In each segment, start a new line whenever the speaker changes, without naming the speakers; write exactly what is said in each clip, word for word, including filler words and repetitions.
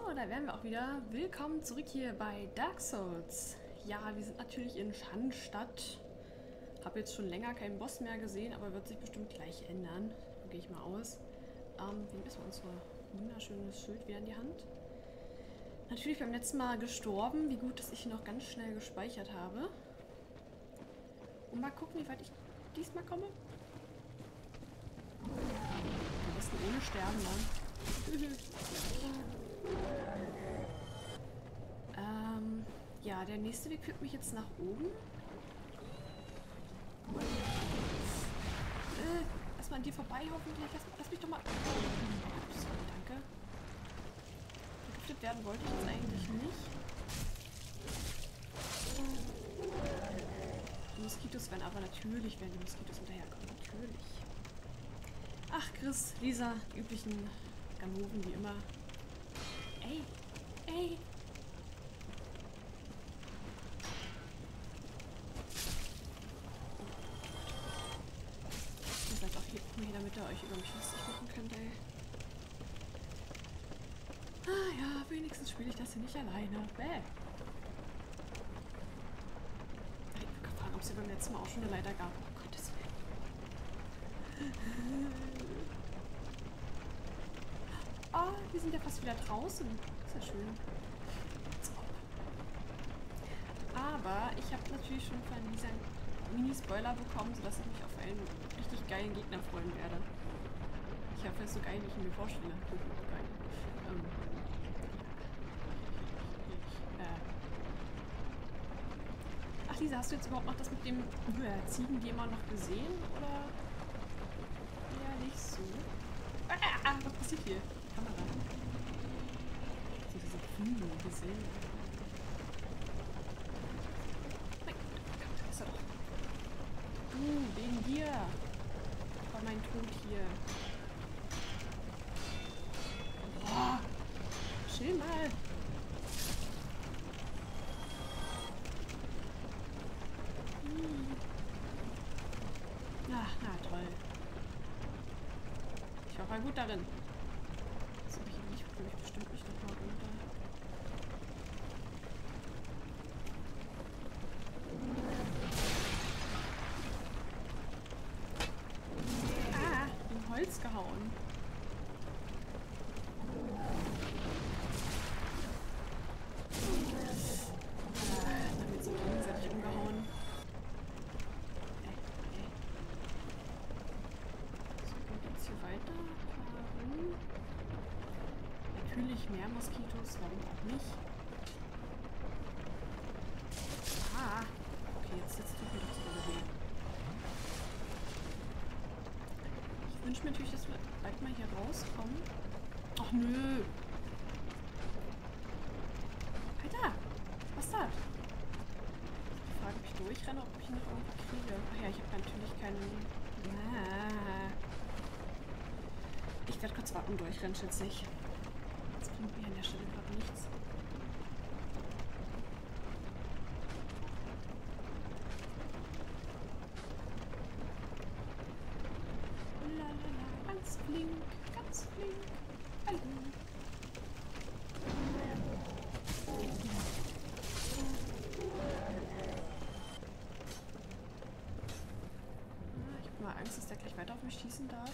da wären wir auch wieder. Willkommen zurück hier bei Dark Souls. Ja, wir sind natürlich in Schandstadt. Habe jetzt schon länger keinen Boss mehr gesehen, aber wird sich bestimmt gleich ändern. So gehe ich mal aus. Ähm, wir müssen unser wunderschönes Schild wieder in die Hand. Natürlich beim letzten Mal gestorben. Wie gut, dass ich noch ganz schnell gespeichert habe. Und mal gucken, wie weit ich diesmal komme. Am besten ohne Sterben dann. ähm, ja, der nächste Weg führt mich jetzt nach oben. Äh, erstmal an dir vorbei, hoffentlich. Lass, lass mich doch mal. Ups, danke. Vergiftet werden wollte ich jetzt eigentlich nicht. Die Moskitos werden aber natürlich, werden die Moskitos hinterherkommen. Natürlich. Ach, Chris, Lisa, die üblichen Ganoven wie immer. Ey, ey. Ihr seid auch hier, hier, damit ihr euch über mich lustig machen könnt, ey. Ah ja, wenigstens spiele ich das hier nicht alleine. Bäh. Ich wollte fragen, ob es hier beim letzten Mal auch schon eine Leiter gab. Oh Gottes Willen. Oh, wir sind ja fast wieder draußen. Ist ja schön. Aber ich habe natürlich schon von dieser Mini-Spoiler bekommen, sodass ich mich auf einen richtig geilen Gegner freuen werde. Ich hoffe, es ist so geil, wie ich ihn mir vorstelle. Geil. Ähm. Äh. Ach, Lisa, hast du jetzt überhaupt noch das mit dem äh, Ziegengamer noch gesehen? Oder? Ja, nicht so. Ah, ah, was passiert hier? Die Kamera. So diese Kühne gesehen. Nein, da ist er doch. Du, wegen dir. War mein Tod hier. Boah. Chill mal. Hm. Ach, na toll. Ich war mal gut darin. So, ich nicht, ich bestimmt nicht noch mal runter. Ah, in Holz gehauen. Ah, dann wird so gegenseitig umgehauen. Äh, äh. So, und jetzt hier weiter. Warum? Natürlich mehr Moskitos, warum auch nicht? Ah, okay, jetzt, jetzt tut mir doch sogar weh. Ich wünsche mir natürlich, dass wir bald mal hier rauskommen. Ach nö. Alter, was ist das? Ich frage, ob ich durchrenne, ob ich ihn noch irgendwie kriege. Ach ja, ich habe natürlich keinen... Ah. Ich werde kurz warten und durchrennen, schätze ich. Das bringt mir an der Stelle gerade nichts. Lalala, ganz flink, ganz flink. Hallo. Ich habe mal Angst, dass der gleich weiter auf mich schießen darf.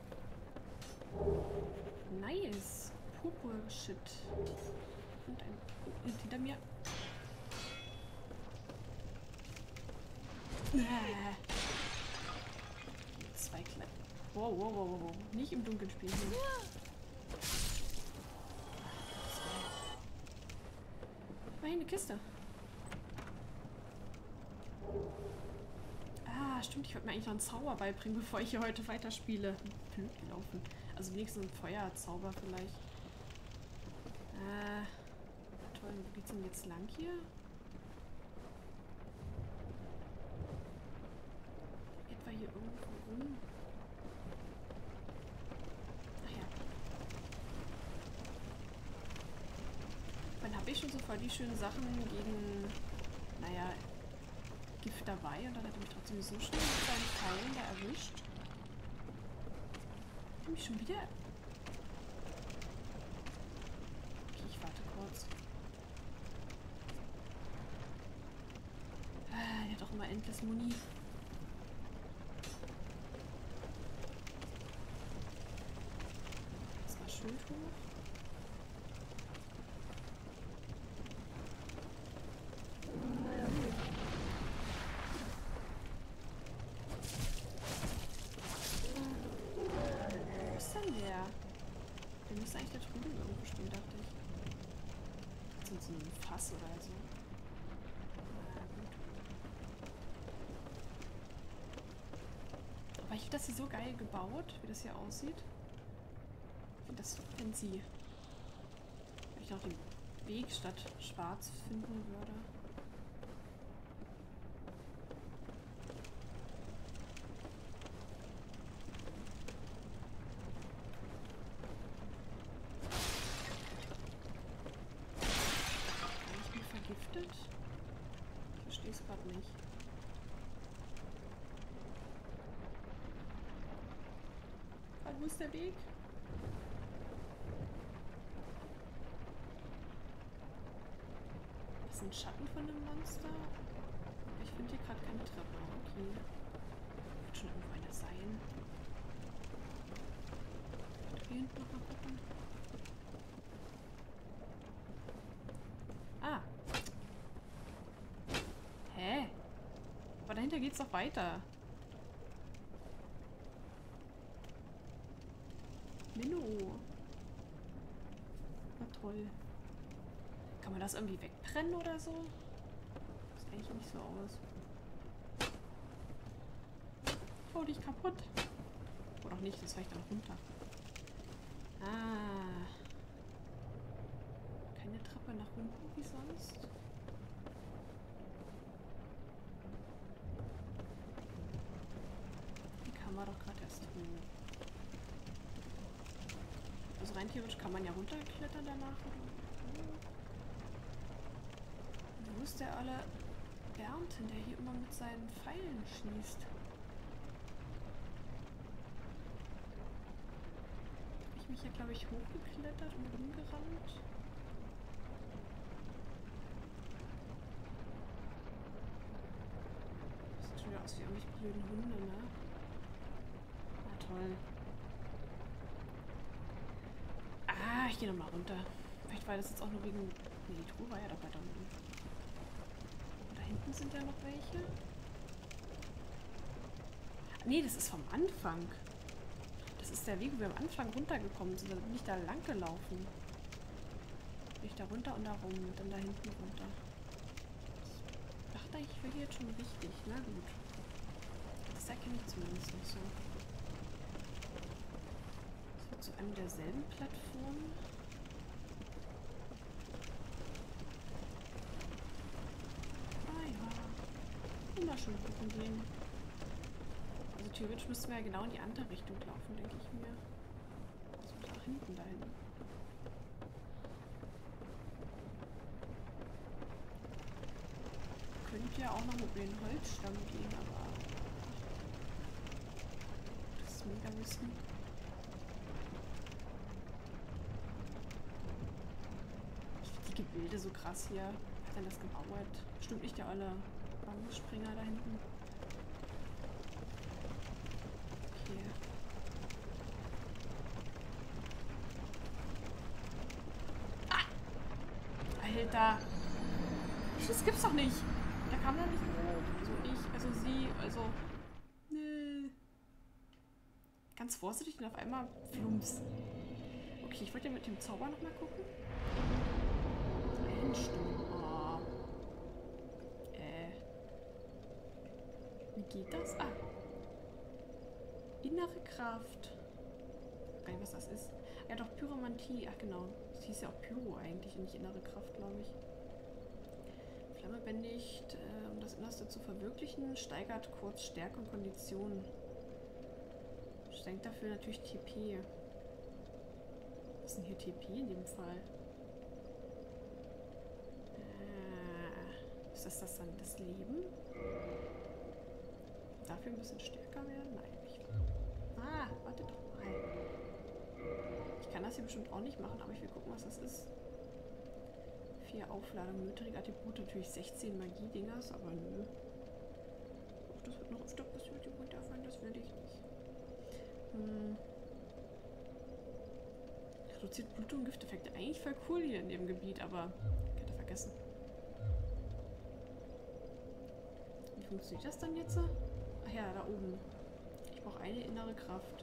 Nice. Purpur-Shit. Und ein... Und hinter mir. Äh. Zwei kleine... Wow, wow, wow, wow, wow. Nicht im Dunkeln spielen hier. Immerhin eine Kiste. Ah, stimmt. Ich wollte mir eigentlich noch einen Zauber beibringen, bevor ich hier heute weiterspiele. Blöd gelaufen. Also wenigstens ein Feuerzauber vielleicht. Äh, toll. Wo geht's denn jetzt lang hier? Etwa hier irgendwo rum. Ach ja. Dann habe ich schon so voll die schönen Sachen gegen, naja, Gift dabei und dann hat er mich trotzdem so schnell mit seinen Teilen da erwischt. Hat er mich schon wieder... Okay, ich hat auch immer endlich Muni. Das war Schild hoch. Wo ist denn der? Der müsste eigentlich da drüben irgendwo stehen, dachte ich. Das ist so ein Fass oder so. Aber ich finde das hier so geil gebaut, wie das hier aussieht. Ich finde das fancy. Wenn ich noch den Weg statt schwarz finden würde. Bin ich mir vergiftet? Ich verstehe es gerade nicht. Wo ist der Weg? Das ist ein Schatten von einem Monster. Ich finde hier gerade keine Treppe. Okay. Wird schon irgendwo eine sein. Hier hinten noch mal gucken. Ah. Hä? Aber dahinter geht's doch weiter. Minno. Na toll. Kann man das irgendwie wegbrennen oder so? Sieht eigentlich nicht so aus. Oh, dich kaputt. Oder auch nicht, das reicht dann runter. Ah. Keine Treppe nach unten wie sonst. Die kann man doch gerade erst hoch. Also rein theoretisch kann man ja runterklettern danach. Wo ist der alle Bernten, der hier immer mit seinen Pfeilen schießt? Hab ich mich ja, glaube ich, hochgeklettert und rumgerannt. Das sieht schon wieder aus wie irgendwelche blöden Hunde, ne? Na toll. Ah, ich gehe nochmal runter. Vielleicht war das jetzt auch nur wegen... Nee, die Truhe war ja doch weiter unten. Und da hinten sind ja noch welche. Nee, das ist vom Anfang. Das ist der Weg, wo wir am Anfang runtergekommen sind. Da bin ich da lang gelaufen. Bin ich da runter und da rum und dann da hinten runter. Ich dachte, ich wäre hier jetzt schon richtig. Na gut. Das erkenne ich zumindest nicht so. Zu einem derselben Plattform. Ah ja. Wunderschön gucken gehen. Also theoretisch müssten wir ja genau in die andere Richtung laufen, denke ich mir. Also da hinten dahin. Könnte ja auch noch mit den Holzstamm gehen, aber das ist mega wissen. Gebilde so krass hier. Wer hat denn das gebaut? Bestimmt nicht der olle Bambusspringer da hinten. Okay. Ah! Alter! Das gibt's doch nicht! Der kam da nicht hoch. Also ich, also sie, also... Nee. Ganz vorsichtig und auf einmal flumps. Okay, ich wollte ja mit dem Zauber nochmal gucken. Stimmt. Oh. Äh. Wie geht das? Ah. Innere Kraft. Ich weiß gar nicht, was das ist. Ja, doch, Pyromantie. Ach, genau. Das hieß ja auch Pyro eigentlich und nicht innere Kraft, glaube ich. Flamme bändigt, äh, um das Innerste zu verwirklichen, steigert kurz Stärke und Kondition. Schenkt dafür natürlich T P. Was ist denn hier T P in dem Fall? Ist das, das dann das Leben? Dafür ein bisschen stärker werden? Nein, nicht. Ah, warte doch mal. Ich kann das hier bestimmt auch nicht machen, aber ich will gucken, was das ist. Vier Aufladungen, niedrige Attribute, natürlich sechzehn Magie-Dingers, aber nö. das wird noch öfter passiert, die runterfallen, das will ich nicht. Hm. Reduziert Blutung und Gifteffekte. Eigentlich voll cool hier in dem Gebiet, aber ich hätte vergessen. Wie funktioniert das dann jetzt? Ach ja, da oben. Ich brauche eine innere Kraft.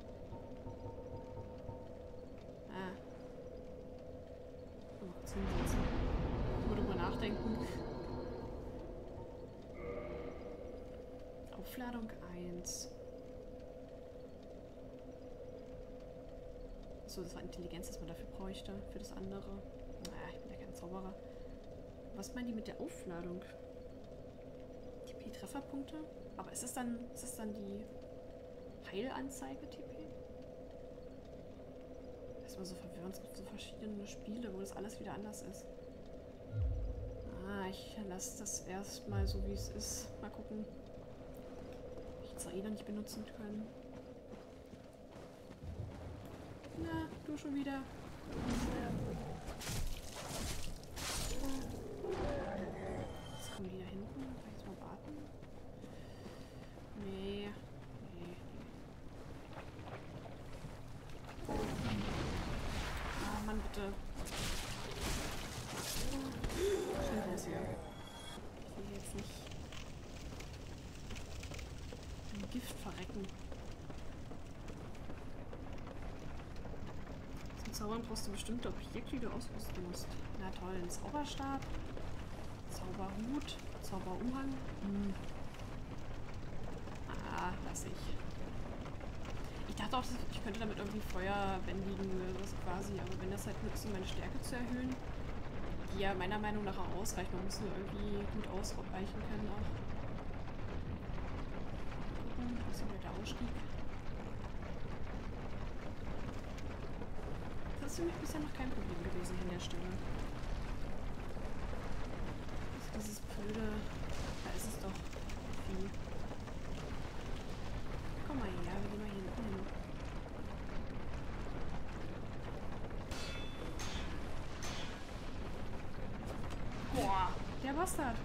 Ah. Oh, kurz hinsetzen. Mal drüber nachdenken. Aufladung eins. So, das war Intelligenz, das man dafür bräuchte. Für das andere. Naja, ich bin ja kein Zauberer. Was meinen die mit der Aufladung? T P-Trefferpunkte? Aber ist das dann, ist das dann die Heilanzeige T P? Das ist mal so verwirrend. Es gibt so verschiedene Spiele, wo das alles wieder anders ist. Ah, ich lasse das erstmal so, wie es ist. Mal gucken. Ich jetzt eh noch nicht benutzen können. Na, du schon wieder. Jetzt kommen die da hinten. Kann ich jetzt mal warten? Nee. Nee. Ah, Mann, bitte. Schnell raus hier. Ich will jetzt nicht im Gift verrecken. Zaubern brauchst du bestimmte Objekte, die du ausrüsten musst. Na toll, ein Zauberstab, Zauberhut, Zauberumhang. Hm. Ah, lass ich. Ich dachte auch, ich könnte damit irgendwie Feuer bändigen oder sowas quasi, aber wenn das halt nützt, um meine Stärke zu erhöhen, die ja meiner Meinung nach auch ausreicht, man muss nur irgendwie gut ausweichen können auch. Gucken, was ist denn der Ausstieg? Das ist für mich bisher noch kein Problem gewesen an der Stelle. Also dieses blöde... Da ist es doch. Wie? Komm mal her, wir gehen mal hier hinten hin. Boah, der Bastard.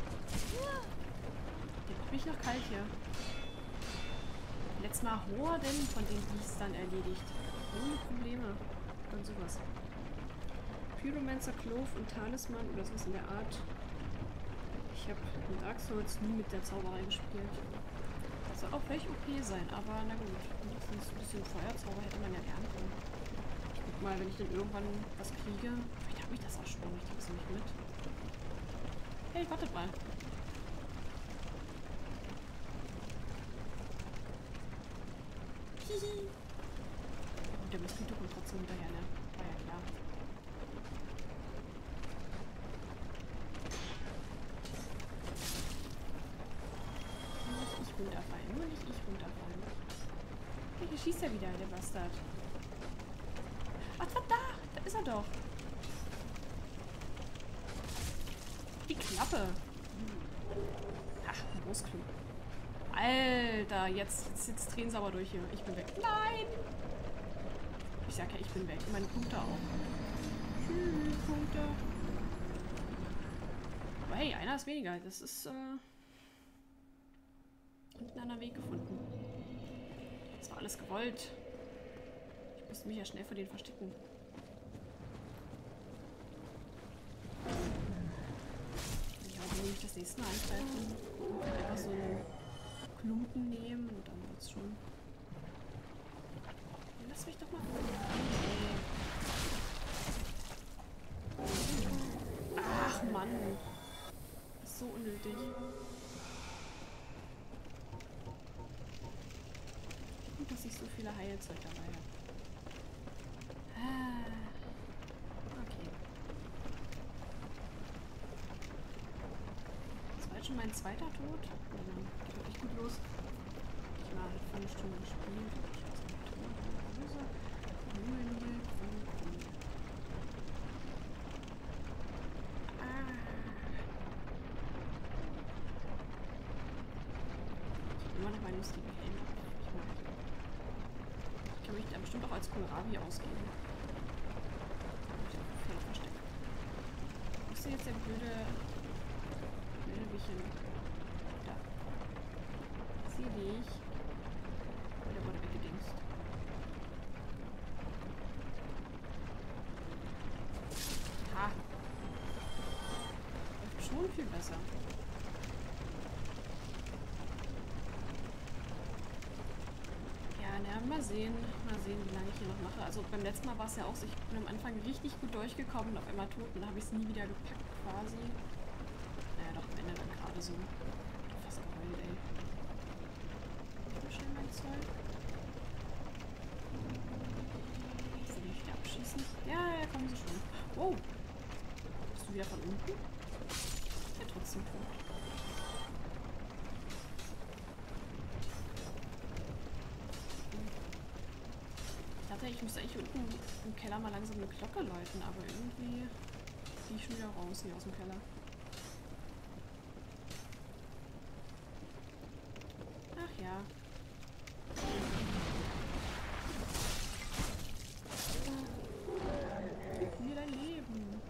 Der macht mich noch kalt hier. Letztes Mal Horden von den Biestern erledigt. Ohne Probleme. Und sowas. Pyromancer, Clove und Talisman oder sowas in der Art. Ich habe in Dark Souls nie mit der Zauberei gespielt. Das soll auch vielleicht O P sein, aber na gut. Wenigstens ein bisschen Feuerzauber hätte man ja lernen können. Ich guck mal, wenn ich dann irgendwann was kriege. Vielleicht habe ich das auch schon, ich kriege es nicht mit. Hey, wartet mal. Hihi. Der Moskito kommt trotzdem hinterher, ne? War ja klar. Nur nicht ich runterfallen, nur nicht ich runterfallen. Hey, hier schießt er wieder, der Bastard. Ach, was da? Da ist er doch. Die Klappe. Ach, ein Großklo. Alter, jetzt, jetzt, jetzt drehen sie aber durch hier. Ich bin weg. Nein! Ich sag ja, ich bin weg. Meine Punkte auch. Tschüss, Punkte. Aber hey, einer ist weniger. Das ist, äh... unten einen Weg gefunden. Das war alles gewollt. Ich musste mich ja schnell vor denen verstecken. Ja, dann nehme ich das nächste Mal angreifen. Und dann einfach so einen Klumpen nehmen und dann wird's schon. Lass mich doch mal. Ach Mann. Das ist so unnötig. Gut, dass ich so viele Heilzeug dabei habe. Okay. Das war jetzt schon mein zweiter Tod. Geht wirklich gut los. Ich mal eine Stunde gespielt. Ich kann mich da bestimmt auch als Kohlrabi ausgeben. Ich habe ein Feld versteckt. Wo ist denn jetzt der blöde... blöde Wichen? Da. nicht. Oh, der wurde weggedingst. Ha. Läuft schon viel besser. Ja, na, mal sehen. Mal sehen, wie lange ich hier noch mache. Also beim letzten Mal war es ja auch so, ich bin am Anfang richtig gut durchgekommen und auf einmal tot und dann habe ich es nie wieder gepackt quasi. Naja, doch am Ende dann gerade so. Ich hab fast geheult, ey. Ich will schnell mein Zeug. Kannst du mich wieder abschießen? Ja, ja, kommen sie schon. Oh! Bist du wieder von unten? Ja, trotzdem tot. Ich dachte, ich müsste eigentlich unten im Keller mal langsam eine Glocke läuten, aber irgendwie gehe ich schon wieder raus hier aus dem Keller. Ach ja. Gib mir dein Leben.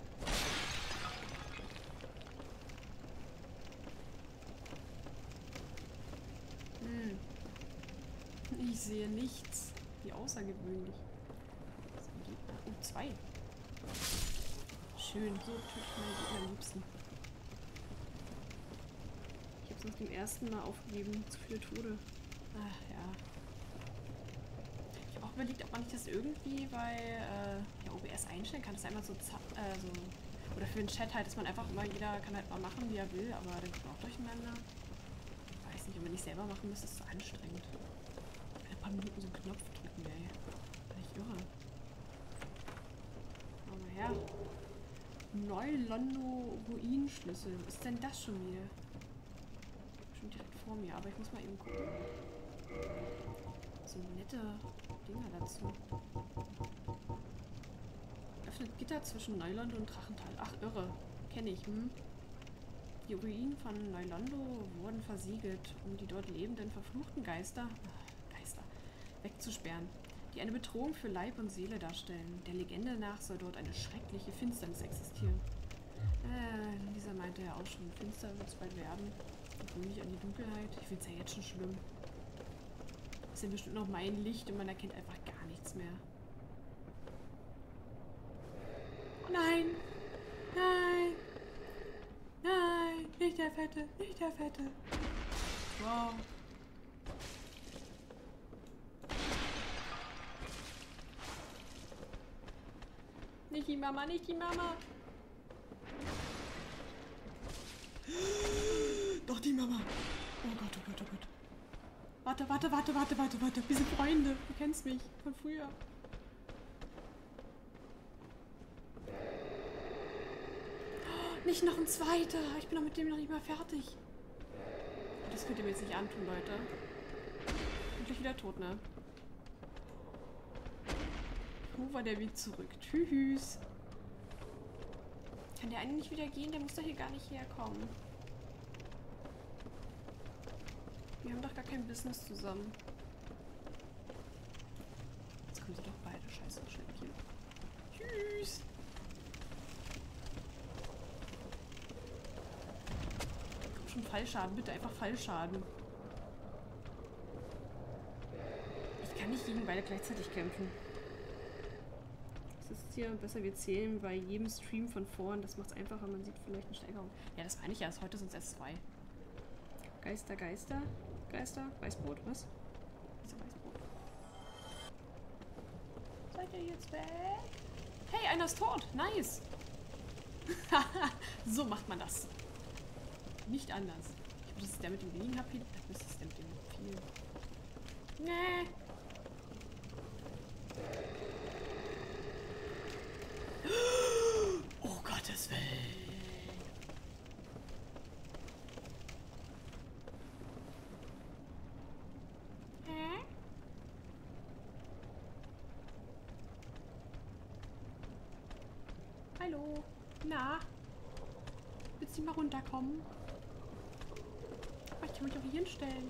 Hm. Ich sehe nichts. Wie außergewöhnlich. Oh, zwei. Schön. So töte ich meine Gegner am liebsten. Ich habe es nach dem ersten Mal aufgegeben. Zu viele Tode. Ach ja. Ich habe auch überlegt, ob man nicht das irgendwie bei äh, ja, O B S einstellen kann. Das ist einmal so, äh, so. Oder für den Chat halt, dass man einfach immer, jeder kann halt mal machen, wie er will, aber dann kommt man auch durcheinander. Ich weiß nicht, wenn man nicht selber machen müsste, ist es so anstrengend. Ein paar Minuten so einen Knopf drücken, ey. Bin ich irre. Schau mal her. Neulondo Ruinenschlüssel. Was ist denn das schon wieder? Schon direkt vor mir, aber ich muss mal eben gucken. So nette Dinger dazu. Öffnet Gitter zwischen Neulondo und Drachental. Ach, irre. Kenne ich, hm? Die Ruinen von Neulondo wurden versiegelt, um die dort lebenden verfluchten Geister, Geister wegzusperren, die eine Bedrohung für Leib und Seele darstellen. Der Legende nach soll dort eine schreckliche Finsternis existieren. Äh, Lisa meinte ja auch schon, finster wird es bald werden. Ich gewöhne mich an die Dunkelheit. Ich finde es ja jetzt schon schlimm. Das ist ja bestimmt noch mein Licht und man erkennt einfach gar nichts mehr. Oh nein! Nein! Nein! Nicht der Fette! Nicht der Fette! Wow! Nicht die Mama, nicht die Mama! Doch die Mama! Oh Gott, oh Gott, oh Gott. Warte, warte, warte, warte, warte, warte. Wir sind Freunde. Du kennst mich von früher. Nicht noch ein zweiter. Ich bin doch mit dem noch nicht mal fertig. Das könnt ihr mir jetzt nicht antun, Leute. Ich bin gleich wieder tot, ne? Wo war der Weg zurück? Tschüss. Kann der eine nicht wieder gehen? Der muss doch hier gar nicht herkommen. Wir haben doch gar kein Business zusammen. Jetzt kommen sie doch beide. Scheiße, Schnäppchen. Tschüss. Komm schon, Fallschaden. Bitte einfach Fallschaden. Ich kann nicht gegen beide gleichzeitig kämpfen. Das ist hier besser, wir zählen bei jedem Stream von vorn. Das macht es einfacher. Man sieht vielleicht eine Steigerung. Ja, das meine ich ja. Heute sind es erst zwei. Geister, Geister. Geister, Weißbrot, was? Wieso Weißbrot? Seid ihr jetzt weg? Hey, einer ist tot. Nice. So macht man das. Nicht anders. Ich glaube, das ist der mit dem wenigen H P. Das ist der mit dem viel. Nee. Oh Gottes Willen. Hallo. Na? Willst du mal runterkommen? Ich kann mich auch hier hinstellen.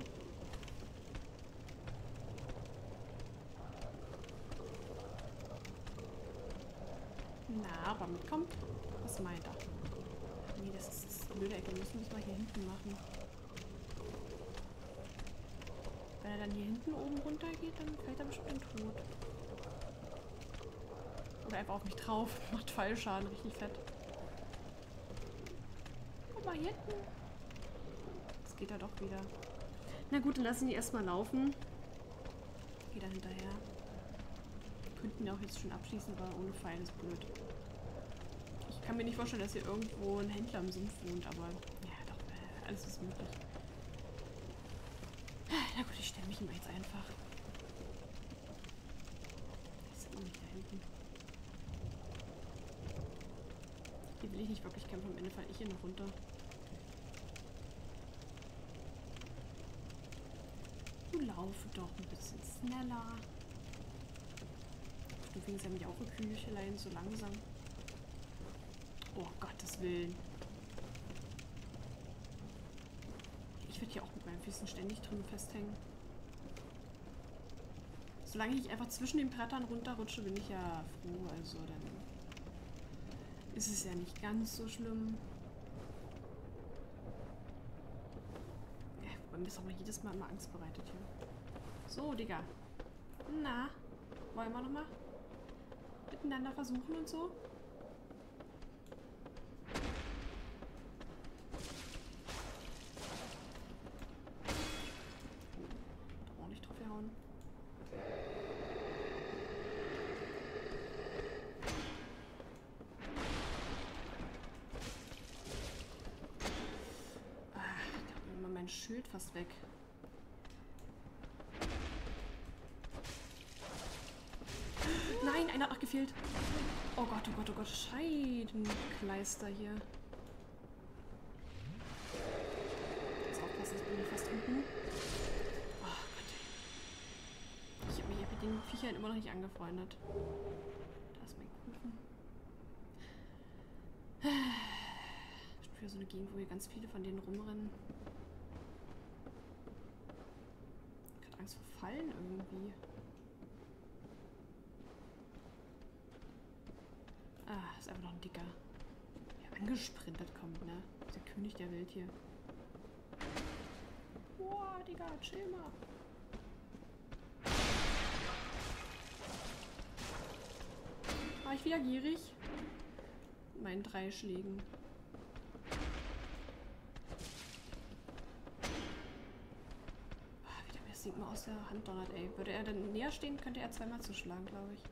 Na, aber mitkommt? Was meint er? Nee, das ist das blöde Ecke. Wir müssen das mal hier hinten machen. Wenn er dann hier hinten oben runter geht, dann fällt er bestimmt tot. Oder einfach auf mich drauf. Macht Fallschaden, richtig fett. Guck mal hier hinten. Jetzt geht er doch wieder. Na gut, dann lassen die erstmal laufen. Geht dann hinterher. Könnten ja auch jetzt schon abschließen, aber ohne Pfeil ist blöd. Ich kann mir nicht vorstellen, dass hier irgendwo ein Händler im Sumpf wohnt, aber ja doch, äh, alles ist möglich. Na gut, ich stelle mich ihm jetzt einfach. Ich ist immer nicht da hinten. Hier will ich nicht wirklich kämpfen, am Ende falle ich hier noch runter. Du laufe doch ein bisschen schneller. Du fingst ja mich auch ein Küchelein so langsam. Oh Gottes Willen. Ich werde hier auch mit meinen Füßen ständig drin festhängen. Solange ich einfach zwischen den Brettern runterrutsche, bin ich ja froh. Also dann ist es ja nicht ganz so schlimm. Ja, bei mir ist aber jedes Mal immer Angst bereitet hier. So, Digga. Na, wollen wir nochmal miteinander versuchen und so? Schild fast weg. Nein, einer hat noch gefehlt. Oh Gott, oh Gott, oh Gott. Scheidenkleister hier. Jetzt aufpassen, ich bin hier fast unten. Oh Gott. Ich habe mich mit den Viechern immer noch nicht angefreundet. Da ist mein Kuchen. Bestimmt wieder so eine Gegend, wo hier ganz viele von denen rumrennen. Angst vor Fallen irgendwie. Ah, ist einfach noch ein dicker. Der angesprintet kommt, ne? Der König der Welt hier. Boah, Digga, chill mal. War ich wieder gierig? Mit meinen drei Schlägen. Sieht mal aus der Hand donnert, ey. Würde er dann näher stehen, könnte er zweimal zuschlagen, glaube ich.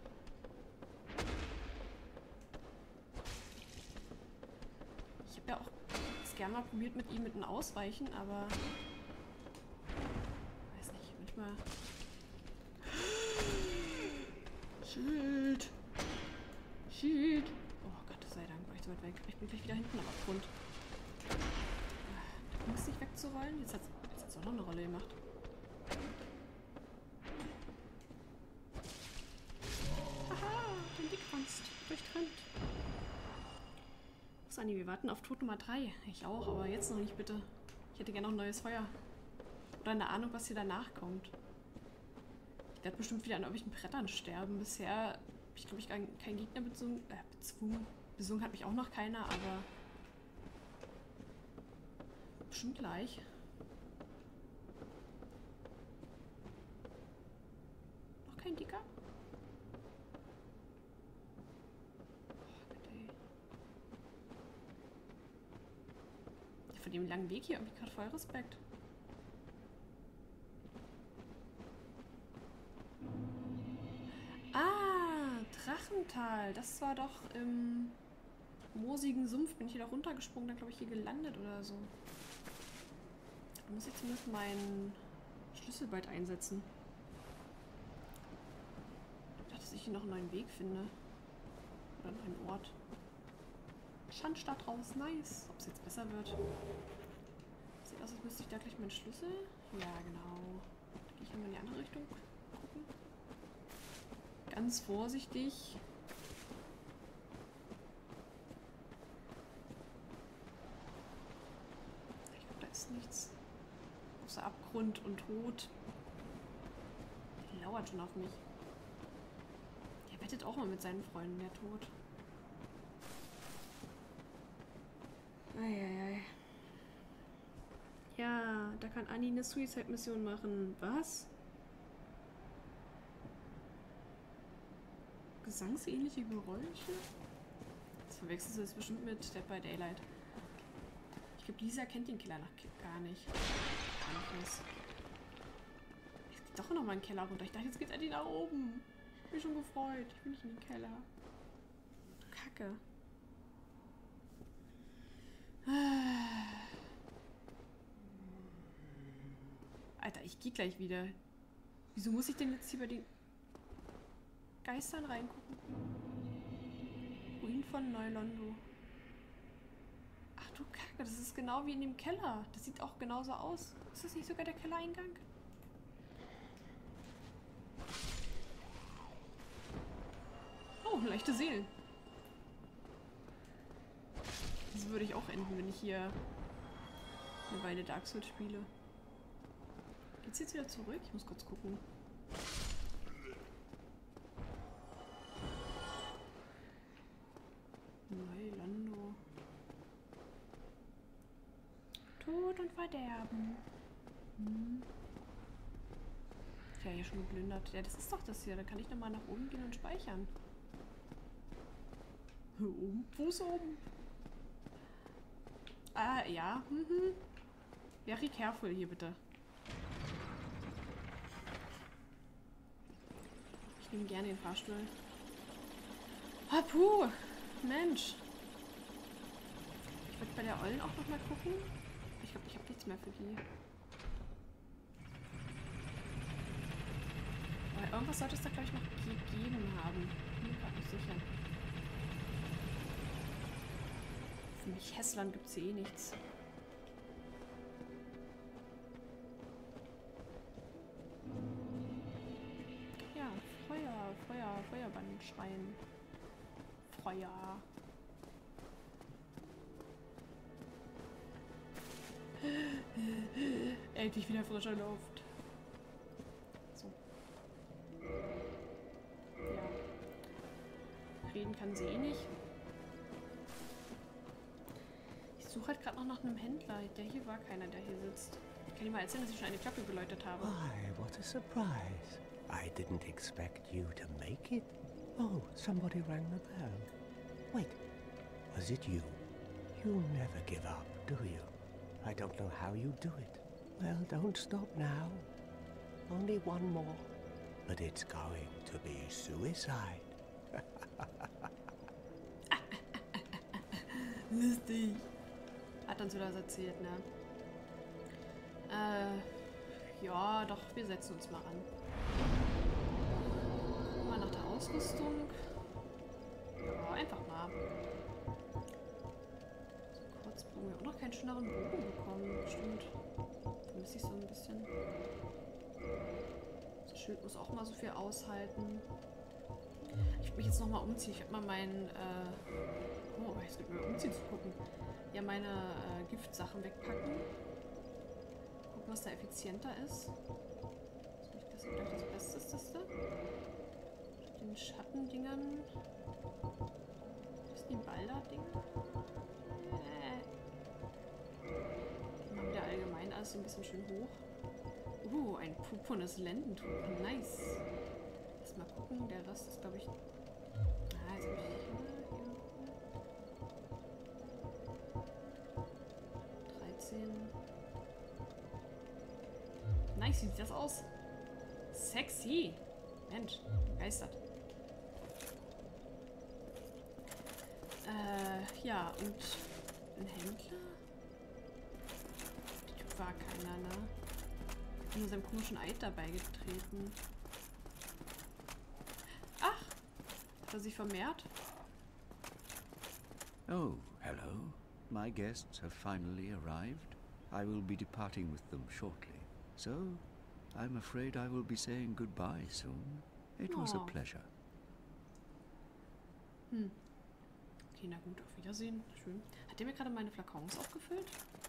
Ich habe ja auch es gerne mal probiert mit ihm mit einem Ausweichen, aber weiß nicht, manchmal. Schild! Schild! Oh Gott sei Dank, war ich so weit weg. Ich bin gleich wieder hinten am Abgrund. Da muss nicht wegzurollen. Jetzt hat es auch noch eine Rolle gemacht. Durchtrennt. Sunny, wir warten auf Tod Nummer drei. Ich auch, aber jetzt noch nicht, bitte. Ich hätte gerne noch ein neues Feuer. Oder eine Ahnung, was hier danach kommt. Ich werde bestimmt wieder an irgendwelchen Brettern sterben. Bisher habe ich, glaube ich, keinen kein Gegner bezwungen. Äh, bezwungen. Besungen hat mich auch noch keiner, aber bestimmt gleich. Noch kein Dicker? Von dem langen Weg hier irgendwie gerade voll Respekt. Ah, Drachental. Das war doch im moosigen Sumpf. Bin ich hier da runtergesprungen, dann glaube ich hier gelandet oder so. Da muss ich zumindest meinen Schlüssel bald einsetzen. Ich dachte, dass ich hier noch einen neuen Weg finde. Oder einen neuen Ort. Schandstadt raus, nice. Ob es jetzt besser wird. Sieht aus, als müsste ich da gleich meinen Schlüssel. Ja, genau. Da gehe ich nochmal in die andere Richtung gucken. Ganz vorsichtig. Ich glaube, da ist nichts. Außer Abgrund und Tod. Der lauert schon auf mich. Der wettet auch mal mit seinen Freunden, der Tod. Eieiei. Ja, da kann Annie eine Suicide-Mission machen. Was? Gesangsähnliche Geräusche? Das verwechselst du jetzt bestimmt mit Dead by Daylight. Ich glaube, Lisa kennt den Killer noch gar nicht. Gar nicht. Es geht doch noch mal in den Keller runter. Ich dachte, jetzt geht Annie nach oben. Ich bin schon gefreut. Ich bin nicht in den Keller. Du Kacke. Alter, ich gehe gleich wieder. Wieso muss ich denn jetzt hier bei den Geistern reingucken? Ruin von Neulondo. Ach du Kacke, das ist genau wie in dem Keller. Das sieht auch genauso aus. Ist das nicht sogar der Kellereingang? Oh, leichte Seelen. Das würde ich auch enden, wenn ich hier eine Weile Dark Souls spiele. Geht's jetzt wieder zurück? Ich muss kurz gucken. Neulondo. Tod und Verderben. Hm. Ich habe ja hier schon geplündert. Ja, das ist doch das hier. Da kann ich nochmal nach oben gehen und speichern. Hier oben? Fuß oben. Ah, ja. Mhm. Very careful hier bitte. Ich nehme gerne den Fahrstuhl. Ah, puh. Mensch. Ich würde bei der Ollen auch noch mal gucken. Ich glaube, ich habe nichts mehr für die. Aber irgendwas sollte es da, glaube ich, noch gegeben haben. Ich bin mir gerade nicht sicher. Für mich Hässland gibt es hier eh nichts. Ja, Feuer, Feuer, Feuerbandschreien. Feuer. Endlich wieder frische Luft. So. Ja. Reden kann sie eh nicht. Ich suche halt gerade noch nach einem Händler. Der hier war keiner, der hier sitzt. Ich kann dir mal erzählen, dass ich schon eine Glocke geläutet habe.
Why, what a surprise. I didn't expect you to make it. Oh, somebody rang the bell. Wait, was it you? You never give up, do you? I don't know how you do it. Well, don't stop now. Only one more. But it's going to be suicide.
Lustig. Hat uns wieder was erzählt, ne? Äh, ja, doch, wir setzen uns mal an. Mal nach der Ausrüstung. Ja, einfach mal. So, Kurzbogen. Wir haben auch noch keinen schnelleren Bogen bekommen. Stimmt. Da müsste ich so ein bisschen... Das Schild muss auch mal so viel aushalten. Ich will mich jetzt nochmal umziehen. Ich werde mal meinen... Äh oh, jetzt wird mir umziehen zu gucken. Ja, meine äh, Giftsachen wegpacken. Gucken, was da effizienter ist. Das ist vielleicht das Besteste. Den Schattendingern. Was ist die Balder-Dinger? Äh. Dann haben wir allgemein alles so ein bisschen schön hoch. Uh, ein purpurnes Lendentuch. Nice. Lass mal gucken. Der Rest ist, glaube ich... Ah, jetzt habe ich... Nice, wie sieht das aus? Sexy. Mensch, begeistert. Äh, ja, und ein Händler? Der Typ war keiner, ne? Ich bin nur seinem komischen Eid dabei getreten. Ach! Hat er sich vermehrt?
Oh, hello. My guests have finally arrived. I will be departing with them shortly. So, I'm afraid I will be saying goodbye soon. It was a
Oh.
pleasure.
Hm. Okay, na gut, auf Wiedersehen. Schön. Hat der mir gerade meine Flakons aufgefüllt?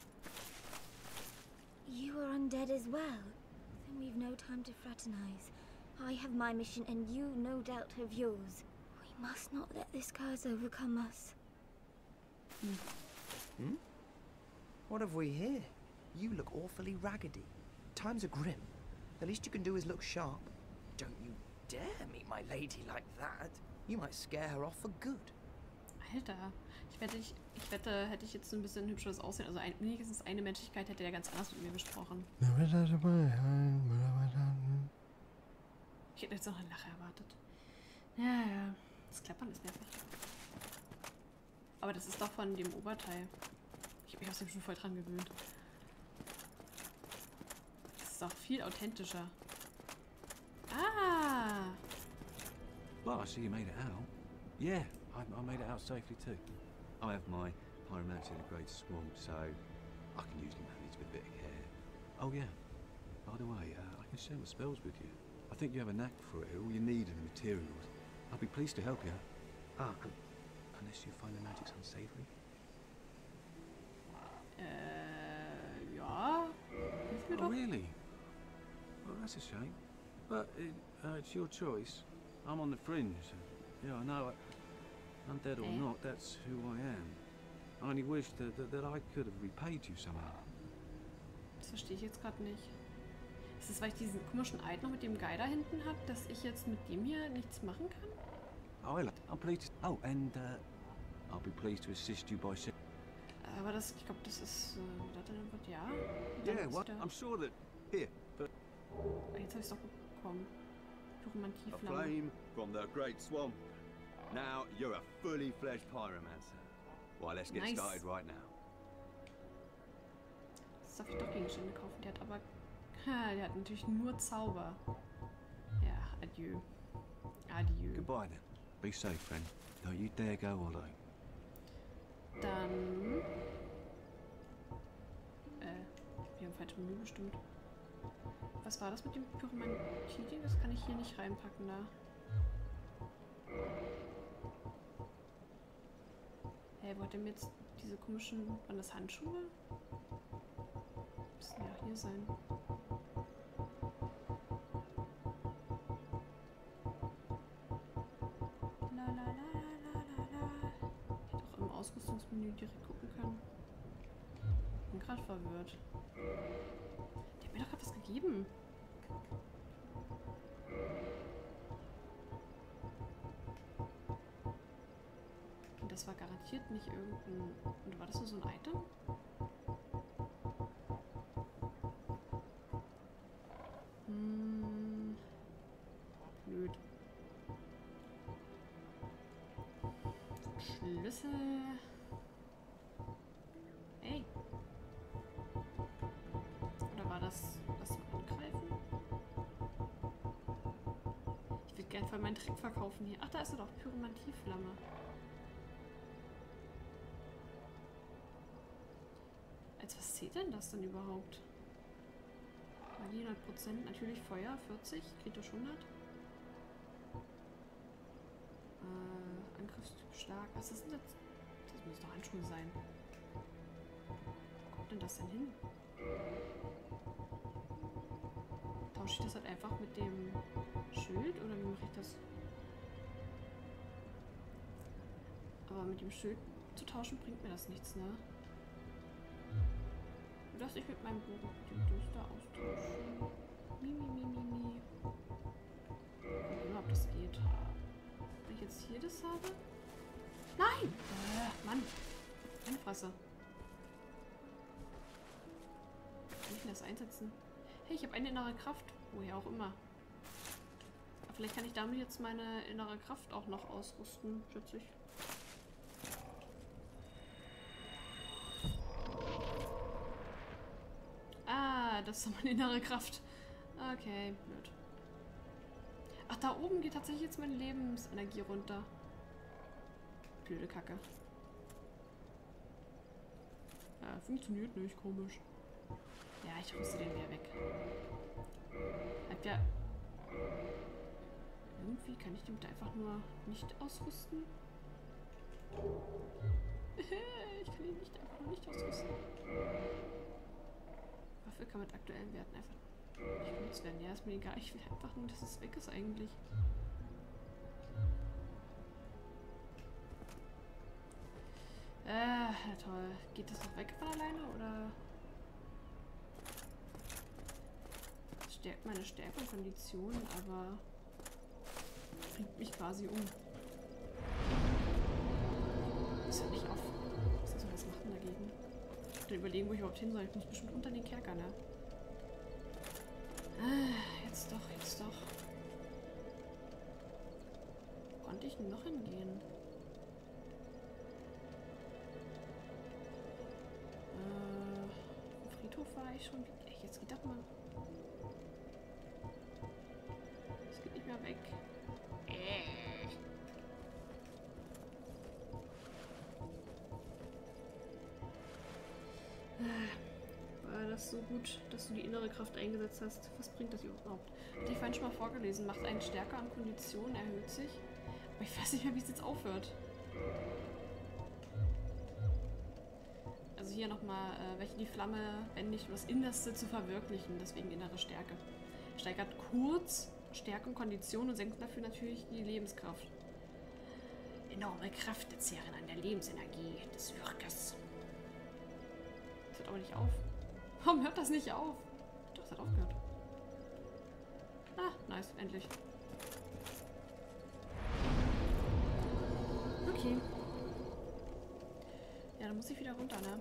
You are undead as well. Then we've no time to fraternize. I have my mission and you no doubt have yours. We must not let this curse overcome us.
Hmm? What have we here? You look awfully raggedy. Times are grim. The least you can do is look sharp. Don't you dare meet my lady like that. You might scare her off for good.
Alter, ich wette, ich, ich wette, hätte ich jetzt ein bisschen hübscheres Aussehen, also ein, wenigstens eine Menschlichkeit, hätte er ganz anders mit mir gesprochen. Ich hätte jetzt noch eine Lache erwartet. Ja, ja. Das Klappern ist nervig. Aber das ist doch von dem Oberteil. Ich habe mich aus dem schon voll dran gewöhnt. Das ist auch viel authentischer. Ah!
Well, I see you made it out. Yeah, I, I made it out safely too. I have my pyromancer in a great swamp, so I can usually manage with a bit of care. Oh yeah, by the way, uh, I can share my spells with you. I think you have a knack for it. All you need are the materials. I'll be pleased to help you. Ah, un unless you find the magic's unsavory.
Äh, ja. Hilf mir
Oh,
doch.
really? Well, that's a shame. But it, uh, it's your choice. I'm on the fringe. Yeah, I know. I'm dead or
Eh?
not, that's who I am. I only wish that, that, that I could have repaid you somehow.
Das verstehe ich jetzt gerade nicht. Ist es, weil ich diesen komischen Eid noch mit dem Guy da hinten habe, dass ich jetzt mit dem hier nichts machen kann?
Oh, hello. I'm pleased to... Oh, and, uh, I'll be pleased to assist you by...
Aber das, ich glaube, das ist, äh, das dann wird, ja.
Yeah, what? I'm sure that... Here, but...
Ah, jetzt habe ich es doch bekommen.
A
Pyromantieflamme.
flame from the Great Swamp. Now you're a fully fledged pyromancer. Well, let's get
Nice.
started right now.
Jetzt darf ich doch Gegenstände kaufen. Der hat aber... Ha, der hat natürlich nur Zauber. Ja, adieu. Adieu.
Goodbye, then. Be safe, friend. Don't you dare go hollow.
Dann... Äh, wir haben falsche Menü bestimmt. Was war das mit dem Pyromantie-Ding? Das kann ich hier nicht reinpacken, da. Hey, wo hat denn jetzt diese komischen... Waren das Handschuhe? Müssen ja hier sein. La la la la la la. Ich hätte auch im Ausrüstungsmenü direkt gucken können. Bin gerade verwirrt. Der hat mir doch gerade was gegeben. Und das war garantiert nicht irgendein... Und war das nur so ein Item? Hm... Blöd. Schlüssel... Ey. Oder war das... das zum Angreifen? Ich würde gern voll meinen Trick verkaufen hier. Ach, da ist er doch. Pyromantieflamme. Als was zählt denn das denn überhaupt? Magie hundert Prozent, natürlich Feuer vierzig, kritisch hundert. Äh, Angriffstyp stark. Was ist denn das? Das muss doch Handschuhe sein. Wo kommt denn das denn hin? Tausche ich das halt einfach mit dem Schild oder wie mache ich das? Aber mit dem Schild zu tauschen bringt mir das nichts, ne? Lass ich mit meinem Bogen den Düster austauschen. Mi, mi, mi, mi, mi. Gucken wir, ob das geht. Wenn ich jetzt hier das habe? Nein! Äh, Mann. Meine Fresse. Kann ich denn das einsetzen? Hey, ich habe eine innere Kraft. Woher auch immer. Aber vielleicht kann ich damit jetzt meine innere Kraft auch noch ausrüsten, schätze ich. Ah, das ist meine innere Kraft. Okay, blöd. Ach, da oben geht tatsächlich jetzt meine Lebensenergie runter. Blöde Kacke. Ja, funktioniert nicht, komisch. Ja, ich rüste den wieder weg. Hat ja... Irgendwie kann ich den bitte einfach nur nicht ausrüsten. Ich kann ihn nicht einfach nur nicht ausrüsten. Waffe kann mit aktuellen Werten einfach nicht benutzt werden. Ja, ist mir egal. Ich will einfach nur, dass es weg ist eigentlich. Äh, ja toll. Geht das noch weg von alleine oder? stärkt meine Stärke und Kondition, aber bringt mich quasi um. Ist ja nicht auf. Was soll das machen dagegen? Dann überlegen, wo ich überhaupt hin soll. Ich muss bestimmt unter den Kerker, ne? Ah, jetzt doch, jetzt doch. Wo konnte ich denn noch hingehen? Äh, Friedhof war ich schon. Ey, jetzt geht doch mal. Es geht nicht mehr weg. Äh. War das so gut, dass du die innere Kraft eingesetzt hast? Was bringt das überhaupt? Hatte ich vorhin schon mal vorgelesen. Macht einen stärker an Kondition, erhöht sich. Aber ich weiß nicht mehr, wie es jetzt aufhört. Also hier nochmal, äh, welche die Flamme wendigt, um das Innerste zu verwirklichen. Deswegen innere Stärke. Steigert kurz Stärke und Kondition und senkt dafür natürlich die Lebenskraft. Enorme Kräfte zehren an der Lebensenergie des Wirkers. Das hört aber nicht auf. Warum hört das nicht auf? Doch, das hat aufgehört. Ah, nice, endlich. Okay. Ja, dann muss ich wieder runter, ne?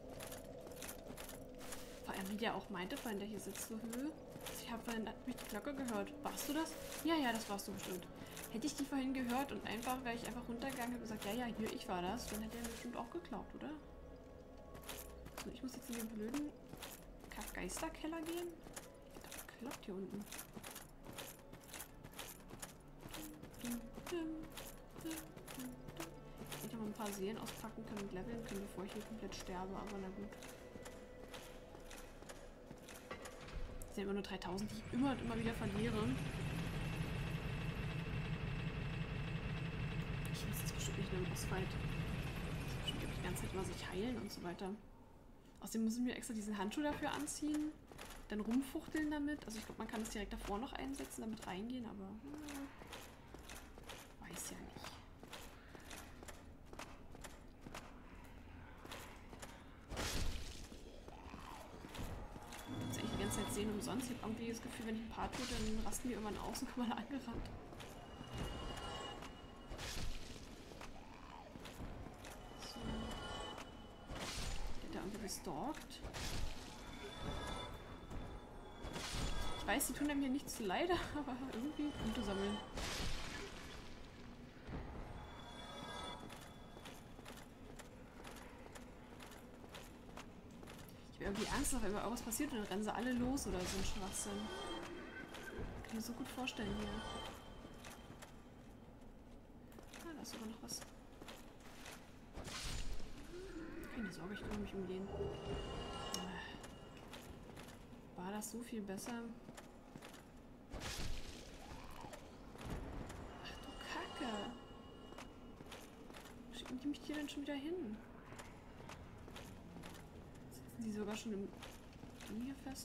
Vor allem, wie der auch meinte, vorhin, der hier sitzt zur Höhe. Ich habe vorhin die Glocke gehört. Warst du das? Ja, ja, das warst du bestimmt. Hätte ich die vorhin gehört und einfach, wäre ich einfach runtergegangen und gesagt, ja, ja, hier, ich war das, dann hätte er bestimmt auch geglaubt, oder? So, ich muss jetzt in den blöden Kack-Geisterkeller gehen. Das klappt hier unten. Ich hätte mal ein paar Seelen auspacken können und leveln können, bevor ich hier komplett sterbe, aber na gut. Das sind immer nur dreitausend, die ich immer und immer wieder verliere. Ich muss jetzt bestimmt nicht mehr im Bossfight. Ich muss bestimmt die ganze Zeit immer sich heilen und so weiter. Außerdem müssen wir extra diesen Handschuh dafür anziehen, dann rumfuchteln damit. Also ich glaube, man kann es direkt davor noch einsetzen, damit reingehen, aber hm, weiß ja nicht. Das ist eigentlich die ganze Zeit sehen umsonst. Ich habe irgendwie das Gefühl, wenn ich ein paar tue, dann rasten die irgendwann aus und kommen alle angerannt. Gestalkt. Ich weiß, die tun einem hier nichts leid, aber irgendwie Punkte sammeln. Ich habe irgendwie Angst, dass wenn irgendwas passiert und dann rennen sie alle los oder so ein Schwachsinn. Kann ich mir so gut vorstellen hier. Ah, da ist sogar noch was. Keine Sorge, ich kümmere mich um den. War das so viel besser? Ach du Kacke. Wo schicken die mich hier denn schon wieder hin? Sitzen die sogar schon im Ding hier fest?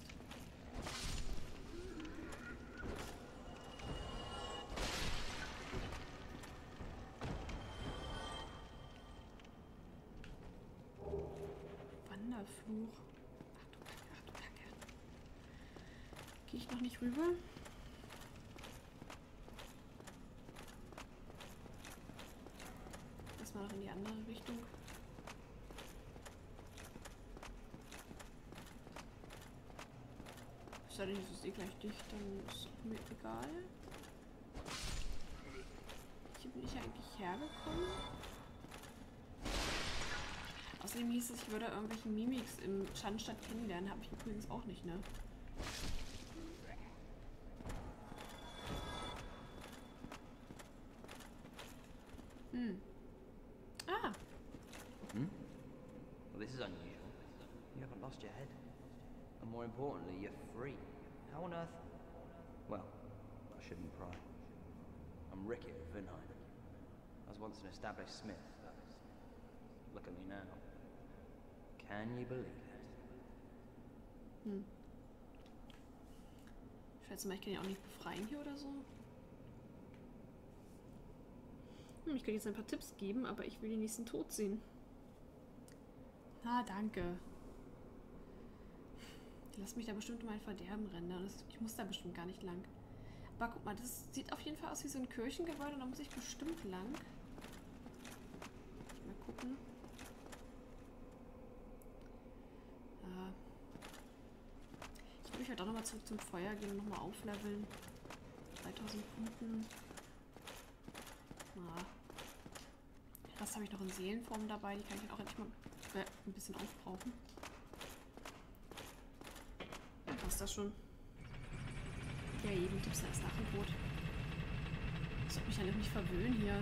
Fluch. Ach du Kacke, ach du Kacke. Gehe ich noch nicht rüber? Lass mal noch in die andere Richtung. Es sei denn, es ist eh gleich dicht, dann ist es mir egal. Hier bin ich ja eigentlich hergekommen. Außerdem hieß es, ich würde irgendwelche Mimics im Schandstadt kennenlernen. Habe ich übrigens auch nicht, ne? Hm. Ah!
Hmm? Well, this is unusual. You haven't lost your head. And more importantly, you're free. How on earth? Well, I shouldn't pry. I'm Rickett of Vinheim. I was once an established smith. Look at me now. Can you believe it?
Hm. Ich schätze mal, ich kann ihn auch nicht befreien hier oder so. Hm, ich kann jetzt ein paar Tipps geben, aber ich will den nächsten Tod sehen. Na, danke. Die lässt mich da bestimmt um mein Verderben rennen. Ne? Das, ich muss da bestimmt gar nicht lang. Aber guck mal, das sieht auf jeden Fall aus wie so ein Kirchengebäude. Und da muss ich bestimmt lang. Mal gucken. Äh, ich will mich halt auch nochmal zurück zum Feuer gehen und nochmal aufleveln. dreitausend Punkten. Na. Das habe ich noch in Seelenform dabei. Die kann ich dann auch endlich mal äh, ein bisschen aufbrauchen. Dann passt das schon. Ja, eben gibt's da das Nachbrot. Ich sollte mich ja nicht verwöhnen hier.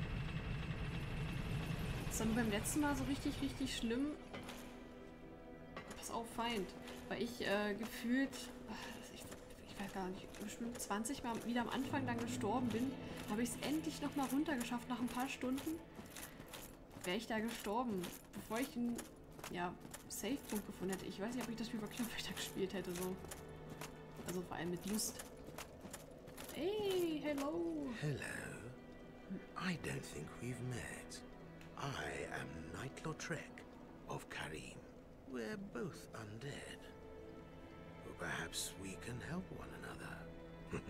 Das war nur beim letzten Mal so richtig, richtig schlimm. Pass auf, Feind. Weil ich äh, gefühlt, ach, ich, ich weiß gar nicht, bestimmt zwanzig Mal wieder am Anfang dann gestorben bin, habe ich es endlich nochmal runtergeschafft. Nach ein paar Stunden wäre ich da gestorben, bevor ich den ja, Save-Punkt gefunden hätte. Ich weiß nicht, ob ich das Spiel wirklich noch weiter gespielt hätte. So. Also vor allem mit Lust. Hey, hello.
Hello. I don't think we've met. I am Knight Lautrec of Karim. We're both undead. Or perhaps we can help one another.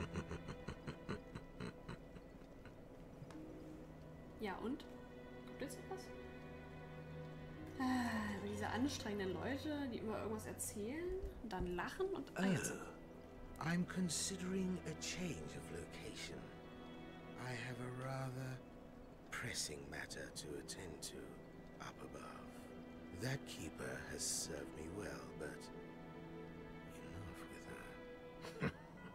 Ja, und? Gibt es noch was? Ah, über diese anstrengenden Leute, die immer irgendwas erzählen und dann lachen und... Ah, jetzt.
Oh, I'm considering a change of location. I have a rather pressing matter to attend to up above. That keeper has served me well, but enough with her.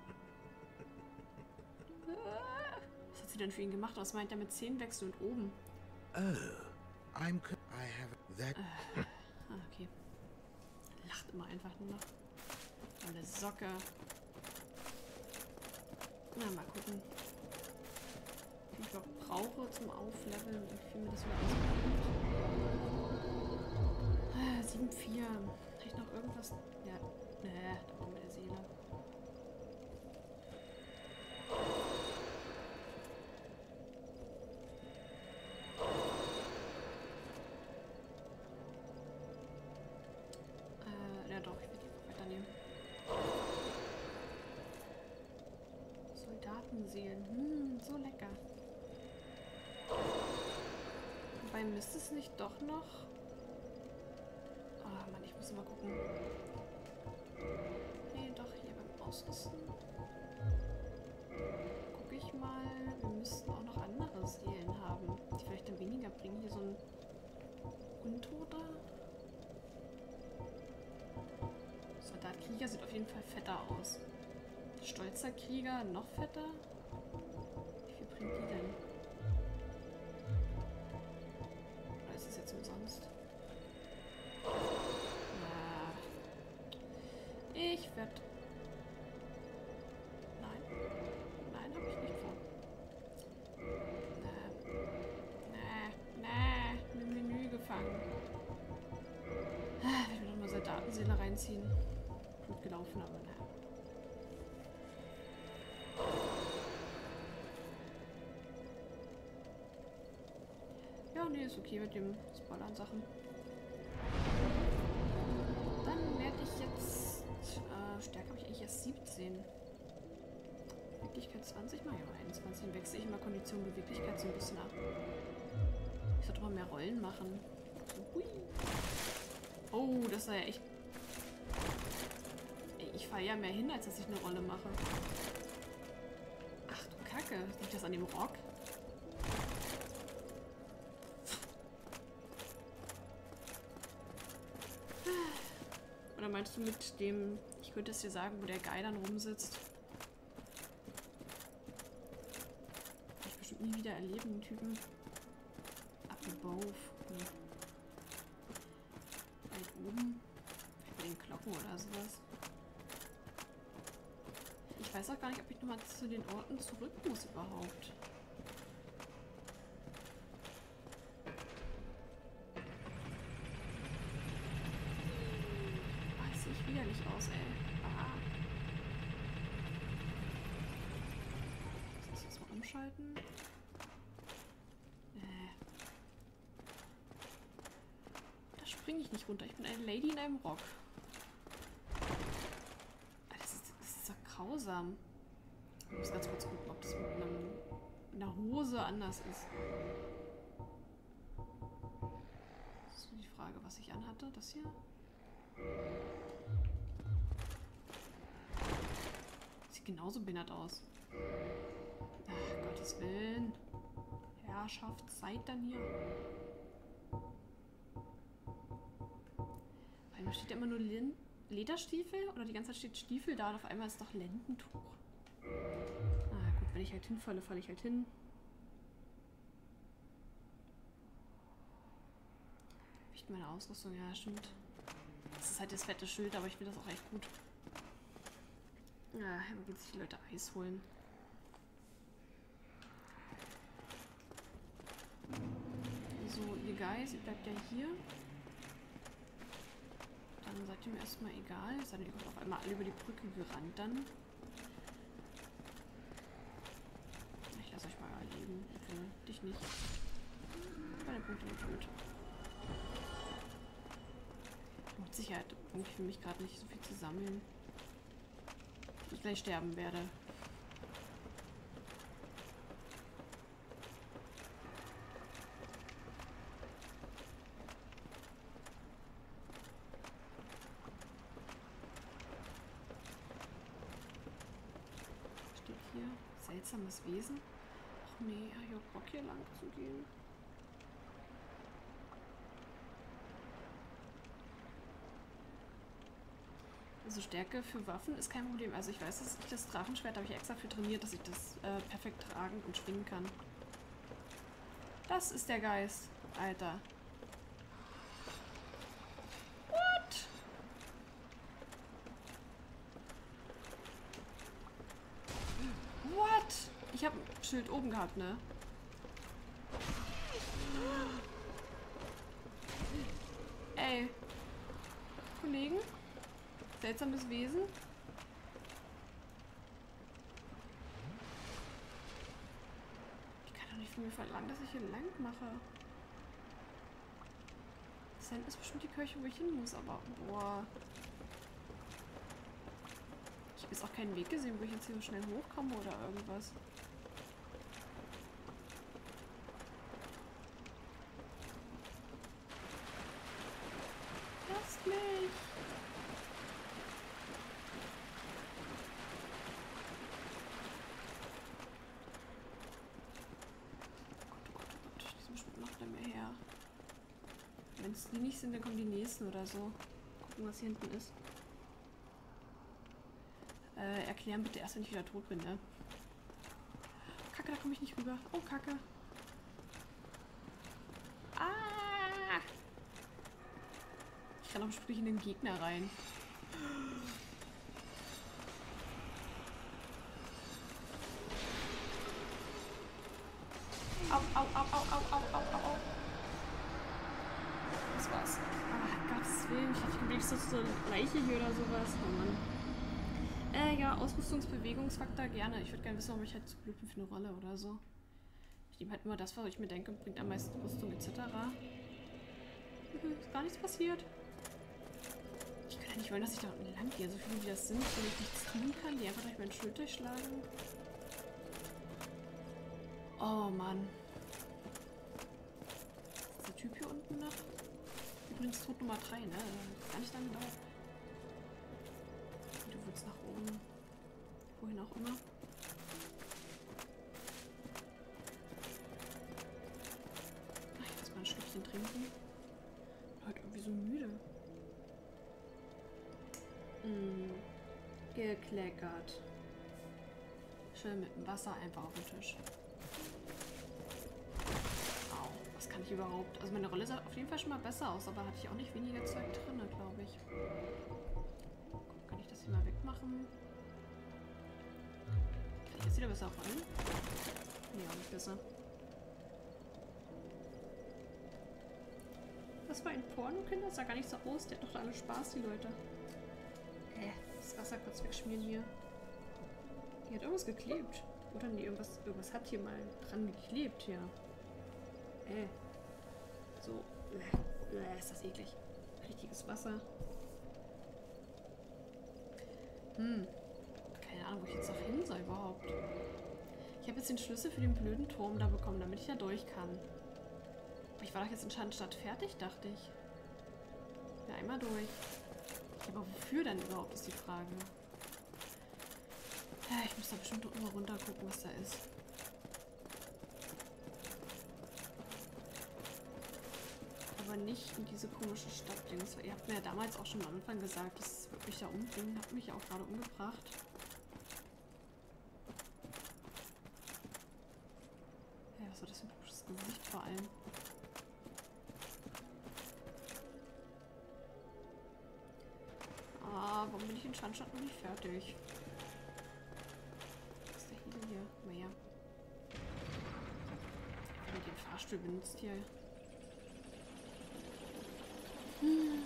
Ah, was hat sie denn für ihn gemacht? Was meint er mit Szenenwechsel und oben?
Oh, I'm co I have that.
Ah, okay. Lacht immer einfach nur noch. Eine Socke. Na, mal gucken. Wie ich überhaupt brauche zum Aufleveln und wie viel mir das wieder ausmacht. Ah, sieben vier. Habe ich noch irgendwas? Ja, ne, da war meine Seele. Äh, ja doch, ich werde die weiternehmen. Soldatenseelen. Hm, so lecker. Wobei müsste es nicht doch noch... Ah, Mann, ich muss mal gucken. Nee, doch, hier beim Ausrüsten. Gucke ich mal. Wir müssten auch noch andere Seelen haben, die vielleicht dann weniger bringen. Hier so ein Untoter. Soldat Krieger sieht auf jeden Fall fetter aus. Stolzer Krieger noch fetter. Wie viel bringt die denn? Oder ist es jetzt umsonst? Na. Ich werde... Nein. Nein, habe ich nicht vor. Na. Na. Na. Im Menü gefangen. Ah, ich will noch mal Soldatenseele reinziehen. Gut gelaufen, aber naja. Ja, nee, ist okay mit dem Spoilern-Sachen. Dann werde ich jetzt... Äh, Stärke habe ich eigentlich erst siebzehn. Beweglichkeit zwanzig, mal ja einundzwanzig. Dann wechsle ich immer Kondition Beweglichkeit so ein bisschen ab. Ich sollte mal mehr Rollen machen. So, hui. Oh, das war ja echt... Ey, ich fahre ja mehr hin, als dass ich eine Rolle mache. Ach du Kacke, liegt das an dem Rock? Oder meinst du mit dem, ich könnte es dir sagen, wo der Guy dann rumsitzt? Kann ich bestimmt nie wieder erleben, den Typen. Up above. Hm. Weit oben. Vielleicht bei den Glocken oder sowas. Ich weiß auch gar nicht, ob ich nochmal zu den Orten zurück muss überhaupt. Widerlich aus, ey. Ah. Soll ich das mal umschalten? Äh. Da springe ich nicht runter. Ich bin eine Lady in einem Rock. grausam. Ich muss ganz kurz gucken, ob das mit einem, einer Hose anders ist. Das ist so die Frage, was ich anhatte. Das hier? Sieht genauso behindert aus. Ach, Gottes Willen. Herrschaftszeit dann hier. Auf einmal steht ja immer nur Lin Lederstiefel oder die ganze Zeit steht Stiefel da und auf einmal ist doch Lendentuch. Ah gut, wenn ich halt hinfalle, falle ich halt hin. Wicht meine Ausrüstung, ja stimmt. Das ist halt das fette Schild, aber ich finde das auch echt gut. Ja, immer geht sich die Leute Eis holen. So, ihr Guys, ihr bleibt ja hier. Dann seid ihr mir erstmal egal. Seid ihr auf einmal alle über die Brücke gerannt dann. Ich lasse euch mal erleben. Okay, dich nicht. Meine Punkte mit mit. Mit Sicherheit irgendwie für mich gerade nicht so viel zu sammeln. Ich gleich sterben werde. Steht hier seltsames Wesen. Ach nee, ich hab Bock hier lang zu gehen. Also Stärke für Waffen ist kein Problem. Also ich weiß, dass ich das Drachenschwert habe ich extra für trainiert, dass ich das äh, perfekt tragen und schwingen kann. Das ist der Geist, Alter. What? What? Ich habe ein Schild oben gehabt, ne? Ey. Kollegen? Seltsames Wesen. Ich kann doch nicht von mir verlangen, dass ich hier lang mache. Das ist bestimmt die Kirche, wo ich hin muss, aber boah. Ich habe jetzt auch keinen Weg gesehen, wo ich jetzt hier so schnell hochkomme oder irgendwas. Lasst mich! Wenn es die nicht sind, dann kommen die nächsten oder so. Gucken, was hier hinten ist. Äh, erklären bitte erst, wenn ich wieder tot bin, ne? Kacke, da komme ich nicht rüber. Oh, Kacke. Ah! Ich kann auch bestimmt in den Gegner rein. Au, au, au, au, au, au, au, au. Das war's. Ah, Gottes Willen. Ich hätte gedacht, das ist so eine Leiche hier oder sowas. Oh Mann. Äh, ja, Ausrüstungsbewegungsfaktor gerne. Ich würde gerne wissen, ob ich halt zu blöd bin für eine Rolle oder so. Ich nehme halt immer das, was ich mir denke, bringt am meisten Rüstung et cetera. Ist gar nichts passiert. Ich kann ja nicht wollen, dass ich da unten lang gehe. So viele wie das sind, wenn ich nichts tun kann, die einfach durch mein Schild durchschlagen. Oh Mann. Ist der Typ hier unten noch? Übrigens Tod Nummer drei, ne? Gar nicht lange dauert. Du willst nach oben. Wohin auch immer. Ach, ich muss mal ein Stückchen trinken. Ich bin heute irgendwie so müde. Mm. Gekleckert. Schön mit dem Wasser einfach auf den Tisch. Was kann ich überhaupt? Also meine Rolle sah auf jeden Fall schon mal besser aus, aber hatte ich auch nicht weniger Zeug drin, glaube ich. Kann ich das hier mal wegmachen? Kann ich jetzt wieder besser rein? Nee, auch nicht besser. Das war ein Pornokind, das sah gar nicht so aus. Der hat doch alle Spaß, die Leute. Äh, das Wasser kurz wegschmieren hier. Hier hat irgendwas geklebt. Oder nee, irgendwas, irgendwas hat hier mal dran geklebt, ja. Äh. So. Äh, äh, ist das eklig. Richtiges Wasser. Hm. Keine Ahnung, wo ich jetzt noch hin soll überhaupt. Ich habe jetzt den Schlüssel für den blöden Turm da bekommen, damit ich da durch kann. Aber ich war doch jetzt in Schandstadt fertig, dachte ich. Ja, einmal durch. Aber wofür denn überhaupt, ist die Frage. Ja, ich muss da bestimmt noch immer runter gucken, was da ist. Aber nicht in diese komische Stadt. Ihr habt mir ja damals auch schon am Anfang gesagt, das wird mich da umbringen. Hat mich auch gerade umgebracht. Ja, was war das für ein komisches Gesicht vor allem? Ah, warum bin ich in Schandstadt noch nicht fertig? Was ist der Hebel hier? Naja. Wenn ihr den Fahrstuhl benutzt hier. Hm.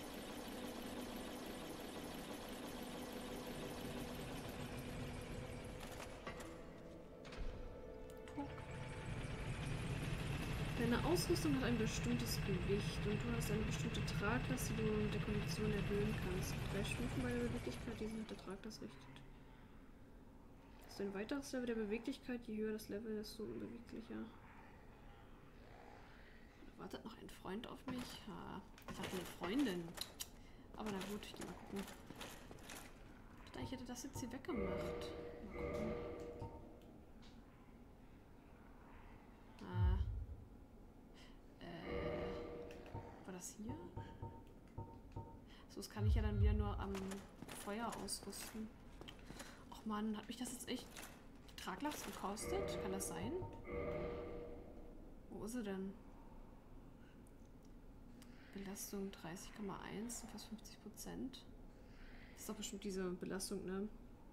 Deine Ausrüstung hat ein bestimmtes Gewicht und du hast eine bestimmte Traglast, die du mit der Kondition erhöhen kannst. Drei Stufen bei der Beweglichkeit, die sich nach der Traglast richtet. Das ist ein weiteres Level der Beweglichkeit. Je höher das Level, desto unbeweglicher. Da wartet noch ein Freund auf mich. Ha, ich dachte eine Freundin. Aber na gut, ich geh mal gucken. Ich dachte, ich hätte das jetzt hier weggemacht. Mal gucken. Ah. Das hier? So, das kann ich ja dann wieder nur am Feuer ausrüsten. Och man, hat mich das jetzt echt Traglast gekostet? Kann das sein? Wo ist sie denn? Belastung dreißig Komma eins, fast fünfzig Prozent. Das ist doch bestimmt diese Belastung, ne?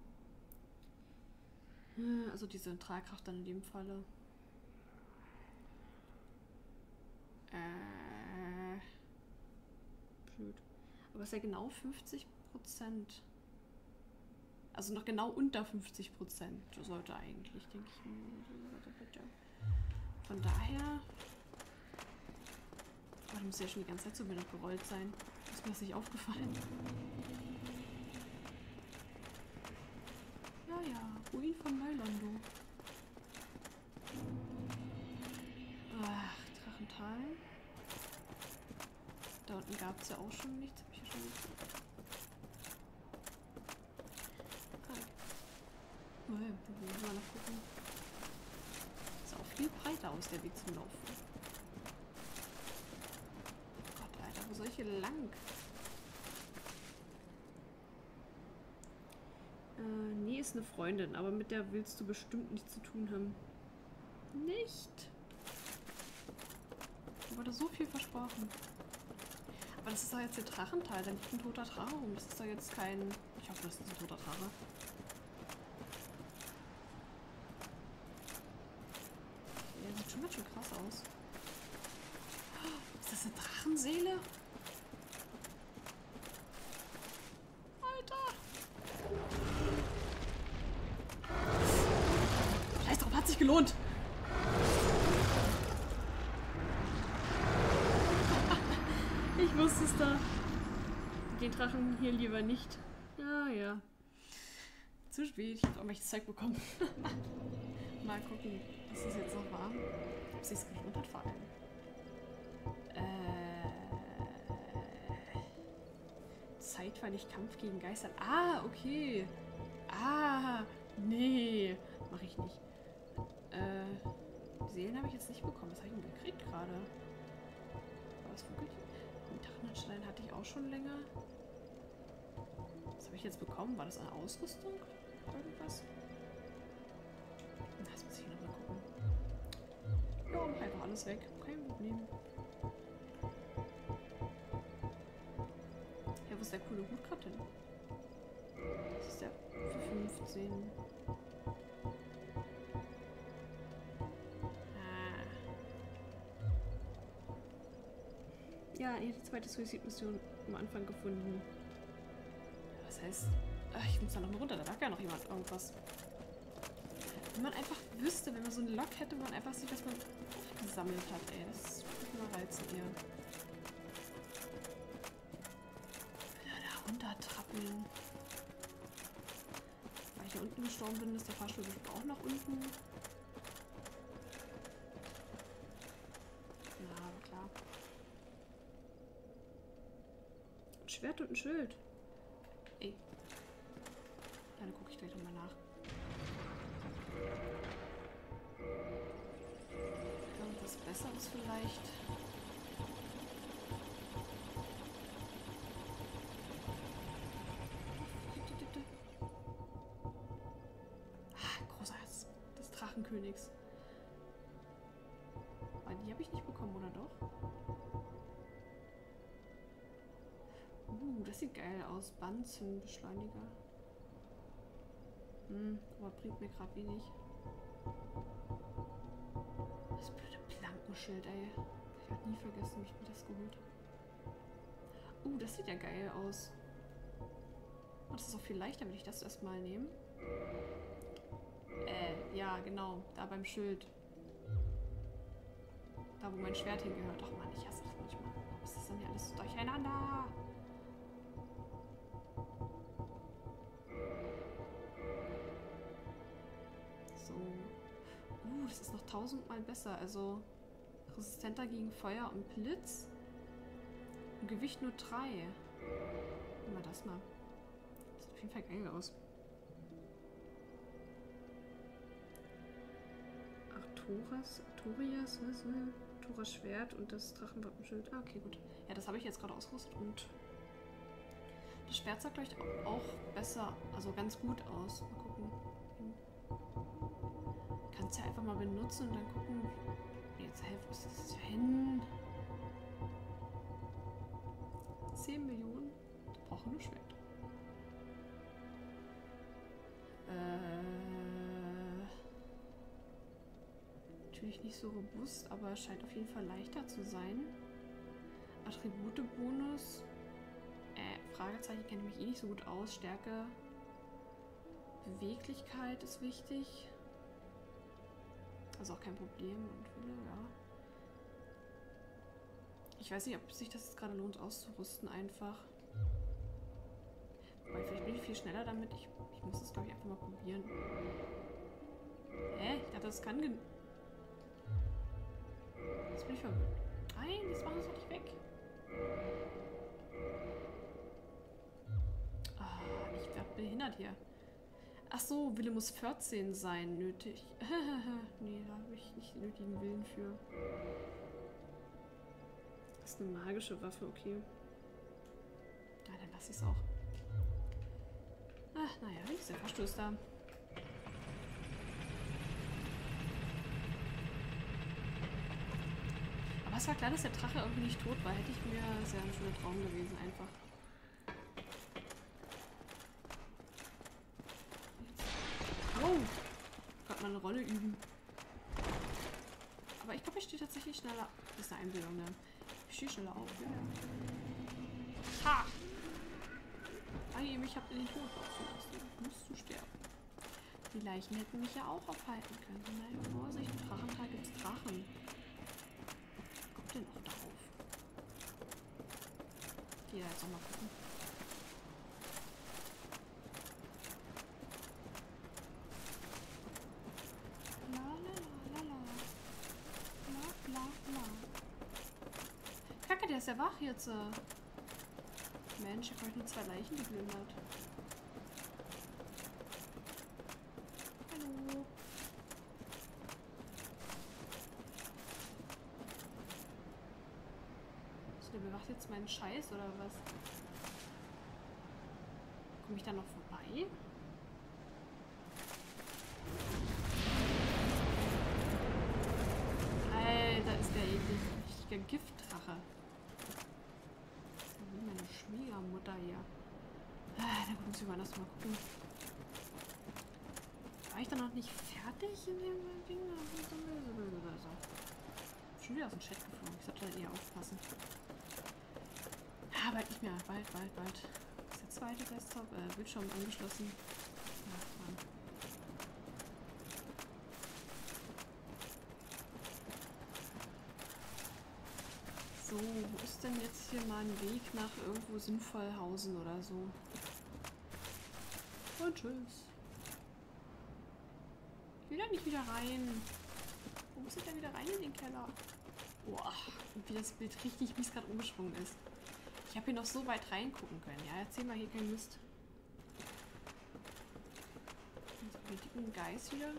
Also diese Tragkraft dann in dem Falle. Äh. Blöd. Aber es ist ja genau fünfzig Prozent. Also noch genau unter fünfzig Prozent sollte eigentlich, denke ich. Von daher. Oh, das muss ja schon die ganze Zeit so wenig gerollt sein. Ist mir das nicht aufgefallen? Ja, ja. Ruin von Neulando. Ach, Drachental. Da unten gab es ja auch schon nichts. Hab ich ja schon gesagt. Ah. Oh ja, wir müssen mal noch gucken. Sieht auch viel breiter aus, der Weg zum Laufen. Gott, Alter, wo soll ich hier lang? Äh, nee, ist eine Freundin, aber mit der willst du bestimmt nichts zu tun haben. Nicht? Da wurde so viel versprochen. Aber das ist doch jetzt der Drachental, da liegt ein toter Drache rum. Das ist doch jetzt kein... Ich hoffe, das ist ein toter Drache. Der sieht schon ganz schön krass aus. Ist das eine Drachenseele? Alter! Scheiß drauf, hat sich gelohnt! Ich wusste es da. Den Drachen hier lieber nicht. Ja, ja. Zu spät. Ich habe irgendwelches Zeug bekommen. Mal gucken, was das jetzt noch war. Ob es sich gelohnt hat vor allem. Äh. Zeitweilig Kampf gegen Geister. Ah, okay. Ah, nee. Mache ich nicht. Äh. Seelen habe ich jetzt nicht bekommen. Was habe ich denn gekriegt gerade? War das wirklich? Den Drachenstein hatte ich auch schon länger. Was habe ich jetzt bekommen? War das eine Ausrüstung? Irgendwas? Das muss ich nochmal gucken. Ja, mach einfach alles weg. Kein Problem. Ja, wo ist der coole Hut gerade hin? Das ist der für fünfzehn. Ja, ich habe die zweite Suizid-Mission am Anfang gefunden. Was heißt... Ach, ich muss da noch mal runter, da lag ja noch jemand irgendwas. Wenn man einfach wüsste, wenn man so einen Log hätte, wo man einfach sieht, was man gesammelt hat, ey. Das würde mich mal reizen hier. Da runtertrappeln. Weil ich hier unten gestorben bin, ist der Fahrstuhl bestimmt auch nach unten. Ja, aber klar. Ein Schwert und ein Schild. Ey. Ja, dann gucke ich gleich nochmal nach. Irgendwas Besseres vielleicht. Königs. Aber die habe ich nicht bekommen, oder doch? Uh, das sieht geil aus. Bandzündbeschleuniger. Hm, aber bringt mir gerade wenig. Das blöde Plankenschild, ey. Ich werde nie vergessen, wie ich mir das geholt habe. Uh, das sieht ja geil aus. Und das ist auch viel leichter, wenn ich das erstmal nehme. Äh, ja, genau. Da beim Schild. Da, wo mein Schwert hingehört. Ach man, ich hasse das manchmal. Was ist das denn hier alles durcheinander? So. Uh, das ist noch tausendmal besser. Also resistenter gegen Feuer und Blitz. Und Gewicht nur drei. Nehmen wir das mal. Das sieht auf jeden Fall geil aus. Toras, Torias, was? Toras Schwert und das Drachenwappenschild. Ah, okay, gut. Ja, das habe ich jetzt gerade ausgerüstet und das Schwert sah gleich auch besser, also ganz gut aus. Mal gucken. Kannst ja einfach mal benutzen und dann gucken. Jetzt helfen, ist das hier hin? zehn Millionen? Ich brauche nur Schwert. Äh. Natürlich nicht so robust, aber es scheint auf jeden Fall leichter zu sein. Attribute-Bonus. Äh, Fragezeichen kenne ich mich eh nicht so gut aus. Stärke. Beweglichkeit ist wichtig. Also auch kein Problem. Und Wille, ja. Ich weiß nicht, ob sich das jetzt gerade lohnt auszurüsten einfach. Wobei, vielleicht bin ich viel schneller damit. Ich, ich muss das, glaube ich, einfach mal probieren. Hä? Ich dachte, das kann gen... Jetzt bin ich verwirrt. Nein, das machen sie doch nicht weg. Ah, ich werde behindert hier. Ach so, Wille muss vierzehn sein, nötig. Nee, da habe ich nicht den nötigen Willen für. Das ist eine magische Waffe, okay. Ja, dann lasse ich es auch. Ach, naja, wie ist der Verstoß da? Aber es war klar, dass der Drache irgendwie nicht tot war. Hätte ich mir... Das wäre ein schöner Traum gewesen, einfach. Oh! Gerade mal eine Rolle üben. Aber ich glaube, ich stehe tatsächlich schneller... Das ist eine Einbildung, ne? Ich stehe schneller auf, ja. Ha! Ei, mich habt ihr nicht tot laufen lassen. Musst du sterben. Die Leichen hätten mich ja auch aufhalten können. Nein, Vorsicht, im Drachentag gibt's Drachen. Kommt denn auch darauf? Ich gehe da jetzt auch mal gucken. La la la la la. La la la. Kacke, der ist ja wach jetzt. Mensch, ich habe heute nur zwei Leichen geplündert. Hallo. So, der bewacht jetzt meinen Scheiß oder was? Komme ich da noch vorbei? Alter, ist der eklig. Richtiger Giftdrache. Wie meine Schwiegermutter hier. Ah, da muss ich mal das mal gucken. War ich da noch nicht fertig in dem Ding? Schon wieder aus dem Chat geflogen. Ich sollte da eher aufpassen. Ah, bald nicht mehr. Bald, bald, bald. Ist der zweite Desktop, äh, Bildschirm angeschlossen. Ach, Mann. So, wo ist denn jetzt hier mal ein Weg nach irgendwo Sinnvollhausen oder so? Und tschüss. will da nicht wieder rein. Wo muss ich da wieder rein in den Keller? Boah, und wie das Bild richtig, wie es gerade umgesprungen ist. Ich habe hier noch so weit reingucken können. Ja, erzähl mal hier kein Mist. Den dicken Geist wieder.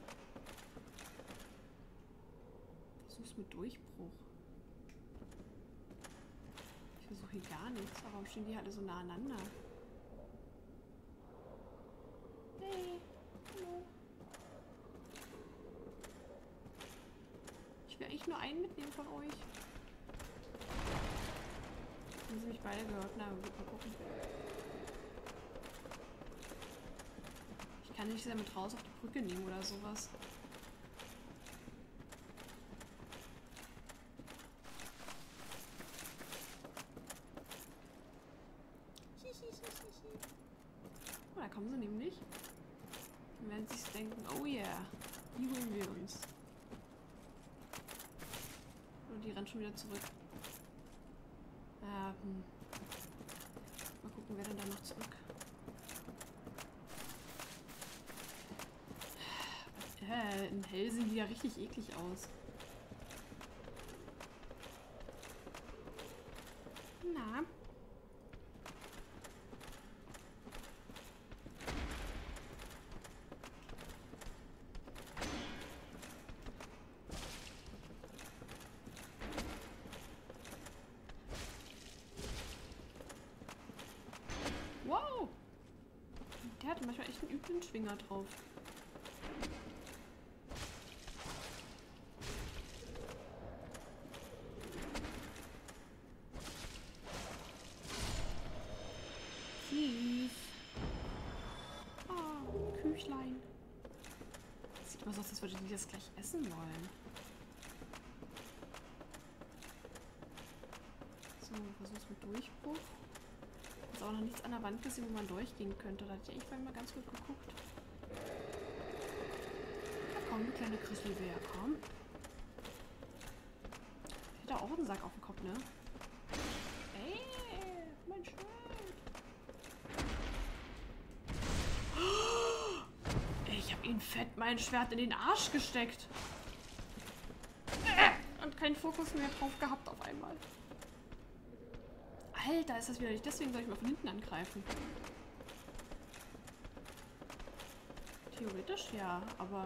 Versuch's mit Durchbruch. Ich versuche hier gar nichts. Aber warum stehen die alle so nah aneinander? Hey, hallo. Ich will eigentlich nur einen mitnehmen von euch. Haben sie mich beide gehört? Na, wir mal gucken. Ich kann nicht damit raus auf die Brücke nehmen oder sowas. Oh, da kommen sie nämlich. Dann werden sie sich denken, oh yeah, die holen wir uns. Und die rennen schon wieder zurück. Ja, hm. Mal gucken, wer denn da noch zurück. Äh, in hell sehen die ja richtig eklig aus. Na? Wow! Der hatte manchmal echt einen üblen Schwinger drauf. Süß. Oh, Küchlein. Sieht mal so aus, als würde die das gleich essen wollen. So, versuch's mit Durchbruch. Ist auch noch nichts an der Wand gesehen, wo man durchgehen könnte. Da hatte ich vorhin mal ganz gut geguckt. Da komm, du kleine Grizzlybär, komm. Ich hätte auch einen Sack auf dem Kopf, ne? Ey, mein Schwert. Ich habe ihm fett mein Schwert in den Arsch gesteckt. Und keinen Fokus mehr drauf gehabt auf einmal. Alter, ist das wieder nicht. Deswegen soll ich mal von hinten angreifen. Theoretisch ja, aber...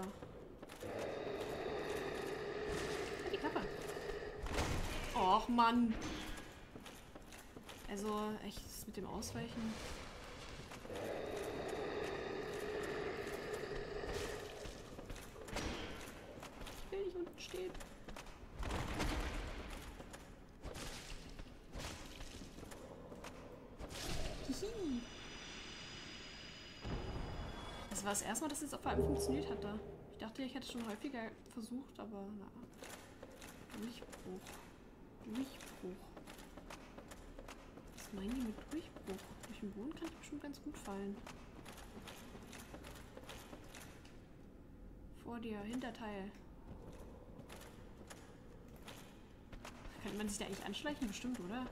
Die Klappe. Och, Mann. Also, echt, das mit dem Ausweichen... Ich will nicht unten stehen. Das war das erste Mal, dass es jetzt auf einmal funktioniert hatte. Ich dachte, ich hätte schon häufiger versucht, aber na. Durchbruch. Durchbruch. Was meinen die mit Durchbruch? Durch den Boden kann ich bestimmt ganz gut fallen. Vor dir, Hinterteil. Könnte man sich da eigentlich anschleichen? Bestimmt, oder?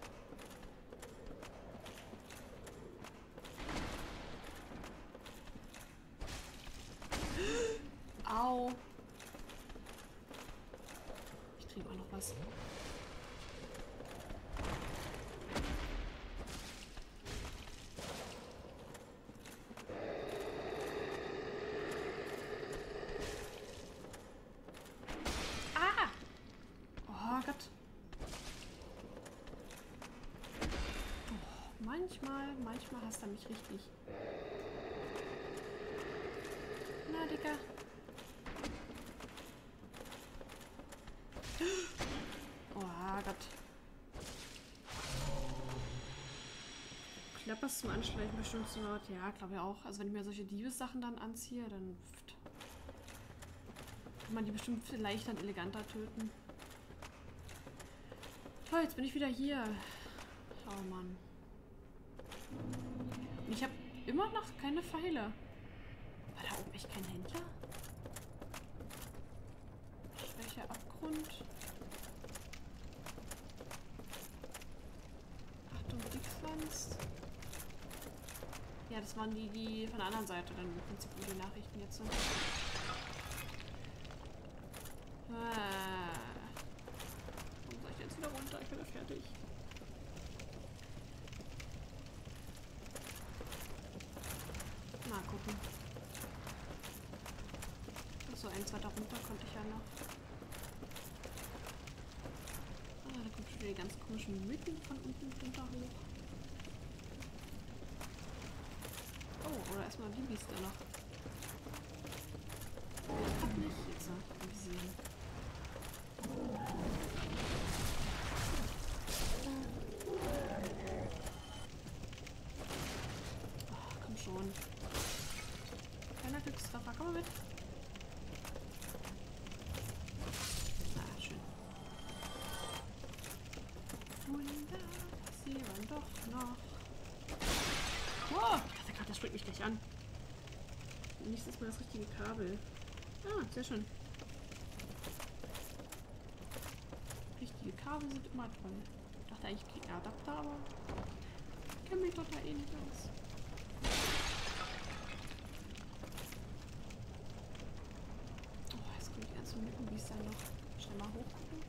Au. Ich trinke auch noch was. Ah! Oh Gott. Oh, manchmal, manchmal hasst er mich richtig. Na, Dicker. Oh Gott. Klappers zum Anschleichen bestimmt so laut. Ja, glaube ich auch. Also wenn ich mir solche Diebessachen dann anziehe, dann pft, kann man die bestimmt viel leichter und eleganter töten. Toll, jetzt bin ich wieder hier. Oh Mann. Und ich habe immer noch keine Pfeile. War da oben echt kein Händler? Schwäche, Abgrund. Achtung, Dickpflanz. Ja, das waren die, die von der anderen Seite dann im Prinzip die Nachrichten jetzt sind. Ah. Warum soll ich jetzt wieder runter? Ich bin ja fertig. Mal gucken. So, ein, zwei da runter konnte ich ja noch. Ah, da kommt schon wieder die ganz komischen Mythen von unten runter hoch. Oh, oder erstmal die Biester noch. Ich hab nicht jetzt noch gesehen. Oh, komm schon. Kleiner Glückstreffer, komm mal mit. Ah, schön. Wunder, sie waren doch noch. Wow, ich dachte gerade, das springt mich gleich an. Nächstes Mal das richtige Kabel. Ah, sehr schön. Richtige Kabel sind immer toll. Ich dachte eigentlich, ich kriege einen Adapter, aber ich kenne mich doch da eh nicht aus. Oh, jetzt kommt die ganzen Mückenbiester noch. Schnell mal hochgucken.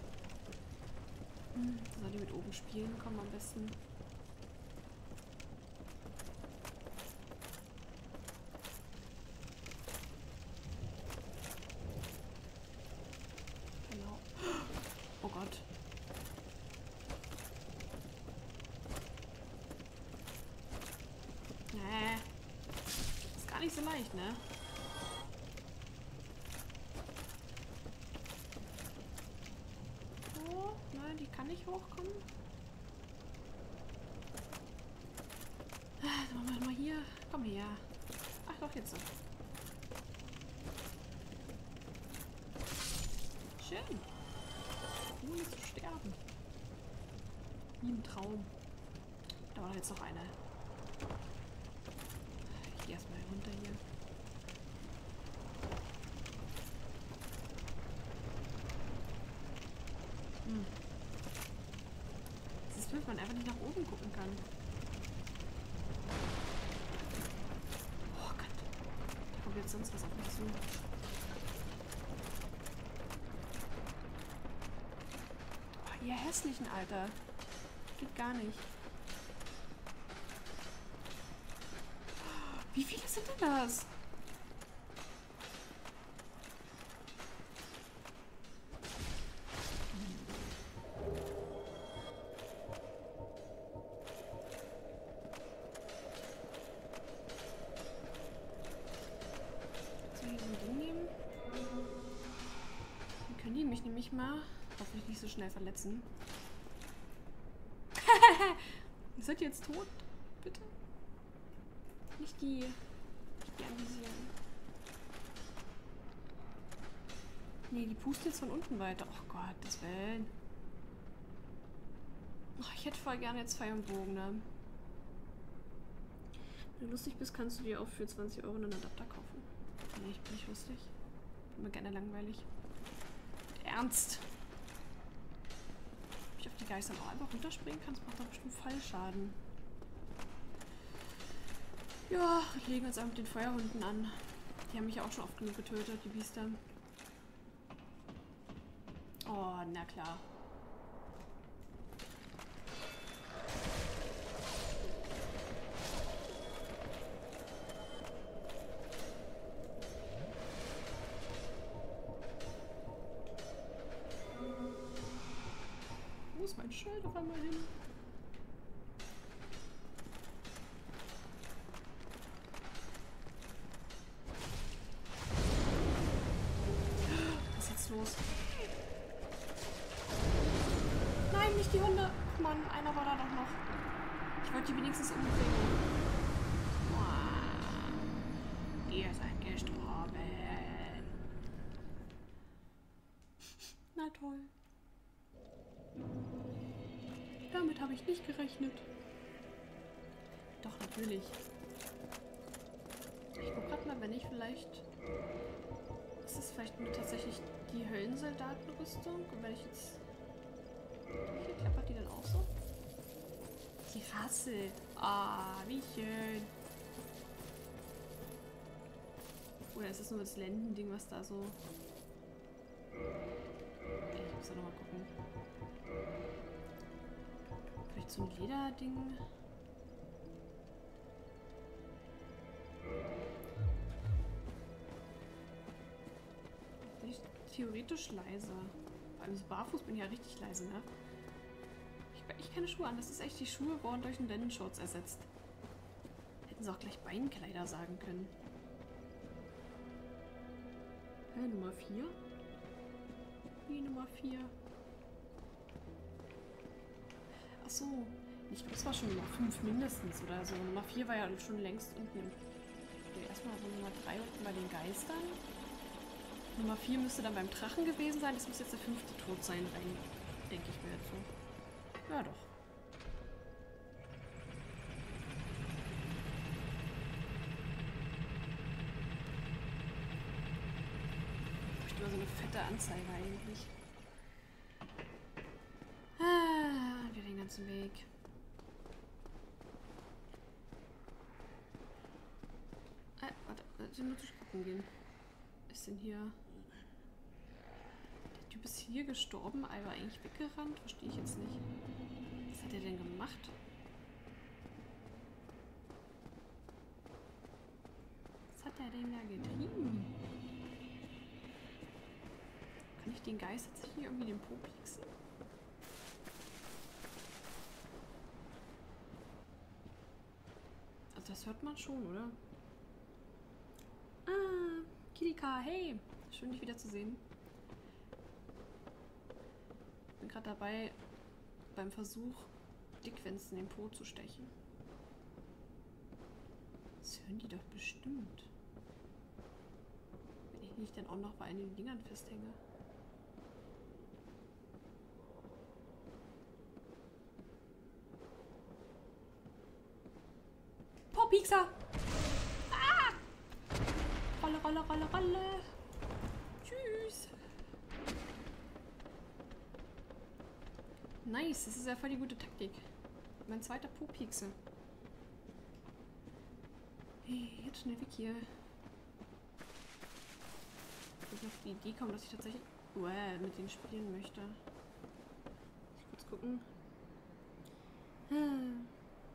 Hm, soll die mit oben spielen kommen am besten. Oh Gott. Nee. Ist gar nicht so leicht, ne? Oh, nein, die kann nicht hochkommen. Ah, dann machen wir mal hier. Komm her. Ach doch, jetzt so. Schön. Ohne zu sterben. Wie im Traum. Da war jetzt noch einer. Ich gehe erstmal runter hier. Hm. Es ist blöd, wenn man einfach nicht nach oben gucken kann. Oh Gott. Da kommt jetzt sonst was auf mich zu. Ihr hässlichen, Alter. Geht gar nicht. Wie viele sind denn das? Soll ich so ein Ding nehmen? Dann können die mich nämlich mal hoffentlich nicht so schnell verletzen. Seid ihr jetzt tot? Bitte? Nicht die, nicht die anvisieren. Nee, die pustet jetzt von unten weiter. Oh Gott, das Willen. Oh, ich hätte voll gerne jetzt Pfeil und Bogen, ne? Wenn du lustig bist, kannst du dir auch für zwanzig Euro einen Adapter kaufen. Nee, ich bin nicht lustig. Bin mir gerne langweilig. Ernst. Ob ich auf die Geister auch einfach runterspringen kann, das macht doch bestimmt Fallschaden. Ja, wir legen uns auch mit den Feuerhunden an. Die haben mich ja auch schon oft genug getötet, die Biester. Oh, na klar. Wo ist mein Schild auf einmal hin? Was ist jetzt los? Nein, nicht die Hunde! Ach Mann, einer war da doch noch. Ich wollte die wenigstens umbringen. Wow. Ihr seid gestorben. Na toll. Damit habe ich nicht gerechnet. Doch, natürlich. Ich guck grad mal, wenn ich vielleicht... Ist das vielleicht nur tatsächlich die Höllensoldatenrüstung? Und wenn ich jetzt... Wie klappert die denn auch so? Die Rasse. Ah, wie schön. Oder ist das nur das Lendending, was da so... Jetzt so ein Lederding. Bin ich theoretisch leise. Vor allem so barfuß bin ich ja richtig leise, ne? Ich, ich keine Schuhe an. Das ist echt, die Schuhe wurden durch einen Dennenshorts ersetzt. Hätten sie auch gleich Beinkleider sagen können. Hä, Nummer vier? Wie Nummer vier? Achso. Ich glaube, es war schon Nummer fünf mindestens oder so. Nummer vier war ja schon längst unten. Okay, erstmal so Nummer drei unten bei den Geistern. Nummer vier müsste dann beim Drachen gewesen sein. Das muss jetzt der fünfte Tod sein, rein, denke ich mir jetzt so. Ja, doch. Ich bräuchte mal so eine fette Anzeige eigentlich. Ah, wieder den ganzen Weg. Ah, warte, ich muss gucken gehen. Was ist denn hier? Der Typ ist hier gestorben, aber eigentlich weggerannt. Verstehe ich jetzt nicht. Was hat er denn gemacht? Was hat er denn da getrieben? Kann ich den Geist tatsächlich irgendwie den Po pieksen? Also das hört man schon, oder? Ah, Kirika, hey! Schön, dich wieder zu sehen. Ich bin gerade dabei, beim Versuch, Dickfenster in den Po zu stechen. Das hören die doch bestimmt. Wenn ich nicht dann auch noch bei den Dingern festhänge. Po-Piekser! Ah! Rolle, Rolle, Rolle, Rolle! Tschüss! Nice, das ist ja voll die gute Taktik. Mein zweiter Po-Piekse. Hey, jetzt schnell weg hier. Ich will auf die Idee kommen, dass ich tatsächlich uah, mit denen spielen möchte. Ich kurz gucken. Hm.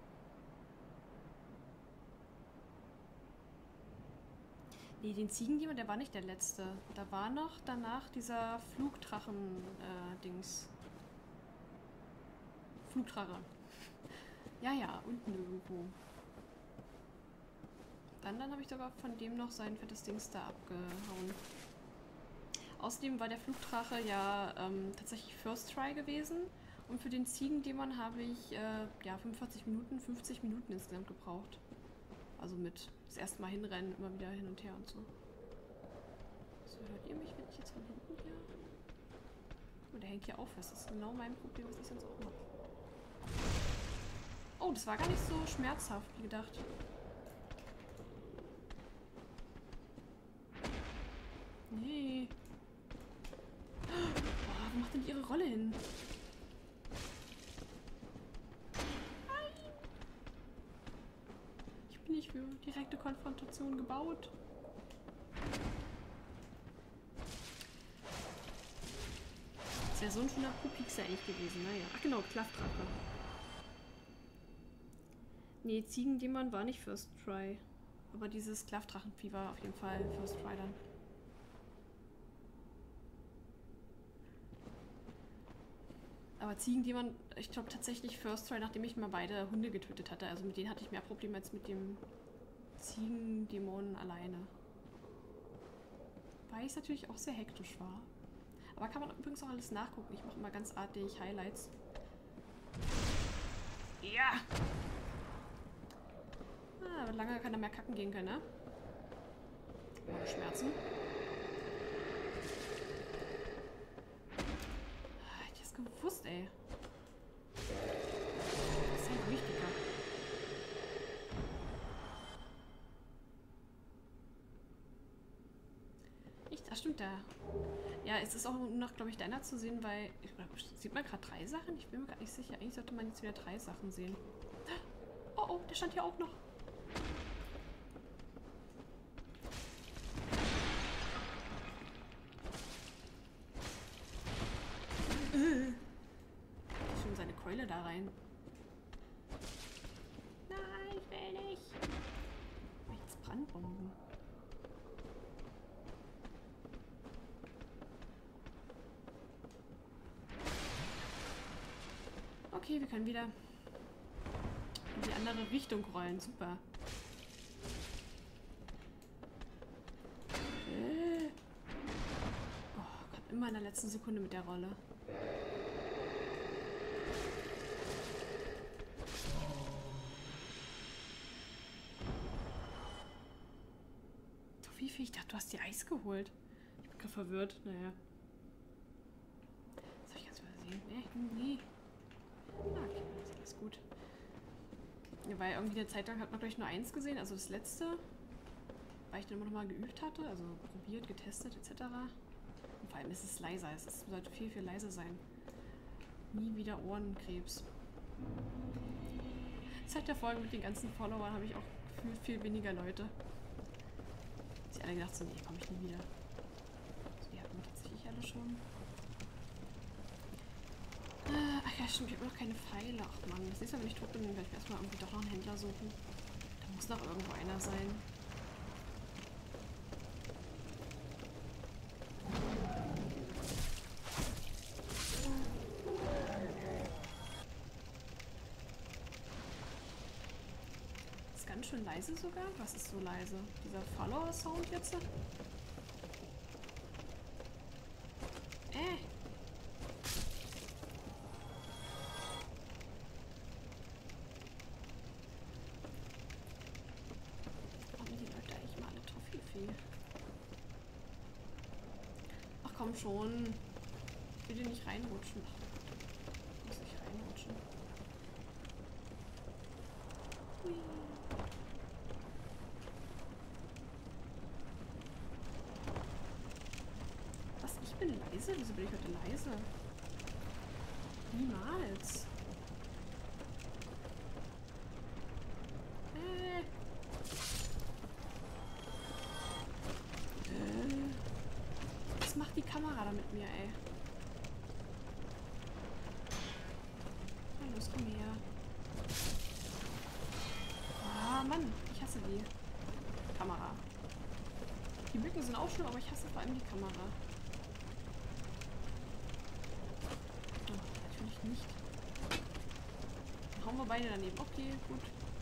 Nee, den Ziegendiener, der war nicht der letzte. Da war noch danach dieser Flugdrachen-Dings. Äh, Flugdrache. Ja, ja, unten irgendwo. Dann, dann habe ich sogar von dem noch sein fettes Dings da abgehauen. Außerdem war der Flugdrache ja ähm, tatsächlich First Try gewesen. Und für den Ziegendämon habe ich äh, ja, fünfundvierzig Minuten, fünfzig Minuten insgesamt gebraucht. Also mit das erste Mal hinrennen, immer wieder hin und her und so. So, hört ihr mich, wenn ich jetzt von hinten hier... Oh, der hängt hier auch fest. Das ist genau mein Problem, was ich sonst auch mache. Oh, das war gar nicht so schmerzhaft, wie gedacht. Nee. Boah, wo macht denn ihre Rolle hin? Nein! Ich bin nicht für direkte Konfrontation gebaut. Das wäre so ein schöner Po-Piekser eigentlich gewesen, naja. Ach genau, Klaffdrache. Nee, Ziegendämon war nicht First Try. Aber dieses Klaffdrachenvieh war auf jeden Fall First Try dann. Aber Ziegendämon, ich glaube tatsächlich First Try, nachdem ich mal beide Hunde getötet hatte. Also mit denen hatte ich mehr Probleme als mit dem Ziegendämon alleine. Weil es natürlich auch sehr hektisch war. Aber kann man übrigens auch alles nachgucken. Ich mache immer ganz artig Highlights. Ja! Ah, aber lange kann er mehr kacken gehen können, ne? Ohne Schmerzen. Ah, hätte ich das gewusst, ey. Das ist ein wichtiger. Nicht, ach stimmt, da. Ja, es ist auch nur noch, glaube ich, deiner zu sehen, weil. Ich, sieht man gerade drei Sachen? Ich bin mir gar nicht sicher. Eigentlich sollte man jetzt wieder drei Sachen sehen. Oh, oh, der stand hier auch noch. Schon seine Keule da rein. Bomben. Okay, wir können wieder in die andere Richtung rollen. Super. Äh. Oh Gott, immer in der letzten Sekunde mit der Rolle. Ich dachte, du hast dir Eis geholt. Ich bin gerade verwirrt. Naja. Das habe ich ganz übersehen. Nee, nee. Ah, okay, ist alles gut. Ja, weil irgendwie eine Zeit lang hat man gleich nur eins gesehen, also das letzte. Weil ich dann immer noch mal geübt hatte, also probiert, getestet et cetera. Und vor allem ist es leiser. Es ist, sollte viel, viel leiser sein. Nie wieder Ohrenkrebs. Seit der Folge mit den ganzen Followern habe ich auch gefühlt viel weniger Leute. Sie alle gedacht so, nee, komme ich nie wieder. Also die hatten wir tatsächlich alle schon. Ah, ach ja, stimmt, ich habe noch keine Pfeile. Ach man, das nächste Mal, wenn ich tot bin, werde ich erstmal irgendwie doch noch einen Händler suchen. Da muss noch irgendwo einer sein. Ganz schön leise sogar. Was ist so leise? Dieser Follower-Sound jetzt? Äh. Haben die Leute eigentlich mal alle Toffifee? Ach komm schon. Ich will dir nicht reinrutschen. Ich muss nicht reinrutschen. Hui. Leise? Wieso bin ich heute leise? Niemals. Äh. Äh. Was macht die Kamera da mit mir, ey? Na los, komm her. Ah, Mann. Ich hasse die Kamera. Die Mücken sind auch schlimm, aber ich hasse vor allem die Kamera. Nicht. Dann hauen wir beide daneben. Okay, gut.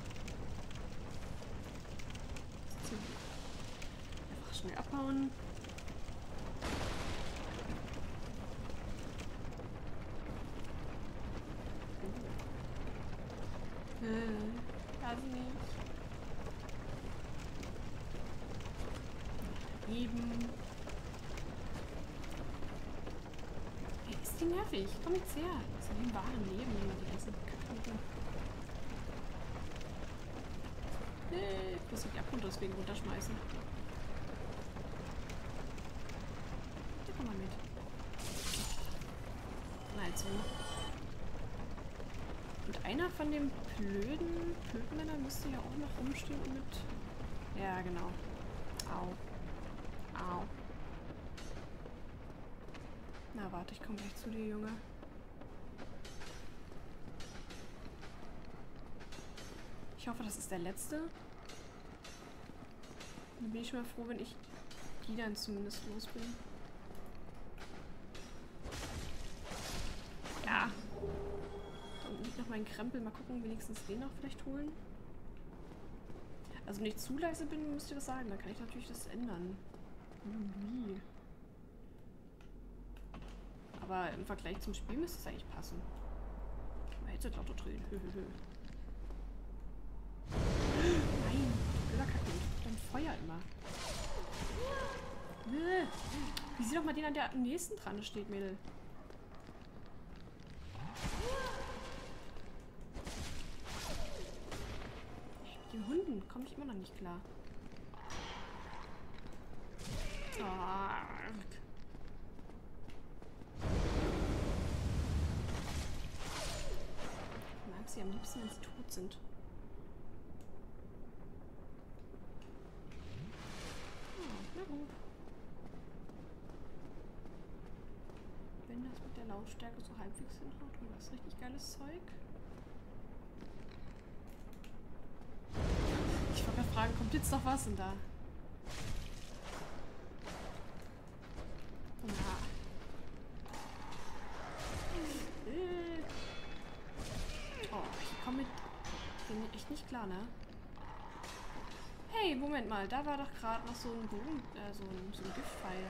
Einfach schnell abhauen. Äh, also nicht. Eben. Hey, ist die nervig. Komm jetzt her. Wie im wahren Leben, die ganzen Kacken. Nee, ich muss die Abgrund deswegen runterschmeißen. Da komm mal mit. Na, also. Und einer von den blöden Blödmännern müsste ja auch noch rumstehen und mit. Ja, genau. Au. Au. Na, warte, ich komme gleich zu dir, Junge. Ich hoffe, das ist der letzte. Dann bin ich schon mal froh, wenn ich die dann zumindest los bin. Ja. Da unten liegt noch mein Krempel. Mal gucken, wenigstens den noch vielleicht holen. Also wenn ich zu leise bin, müsst ihr das sagen. Dann kann ich natürlich das ändern. Wie? Aber im Vergleich zum Spiel müsste es eigentlich passen. Mal jetzt lauter drehen. Nein, blöder Kacke. Dann Feuer immer. Wie sieh doch mal den an, der am nächsten dran steht, Mädel. Mit den Hunden komme ich immer noch nicht klar. Oh. Ich mag sie am liebsten, wenn sie tot sind. Na gut. Wenn das mit der Lautstärke so halbwegs hinhaut, und das ist richtig geiles Zeug. Ich wollte gerade fragen, kommt jetzt noch was? Und da... Ja. Äh. Oh, ich komme mit denen echt nicht klar, ne? Hey, Moment mal, da war doch gerade noch so ein Bogen, äh, so ein, so ein Giftpfeil.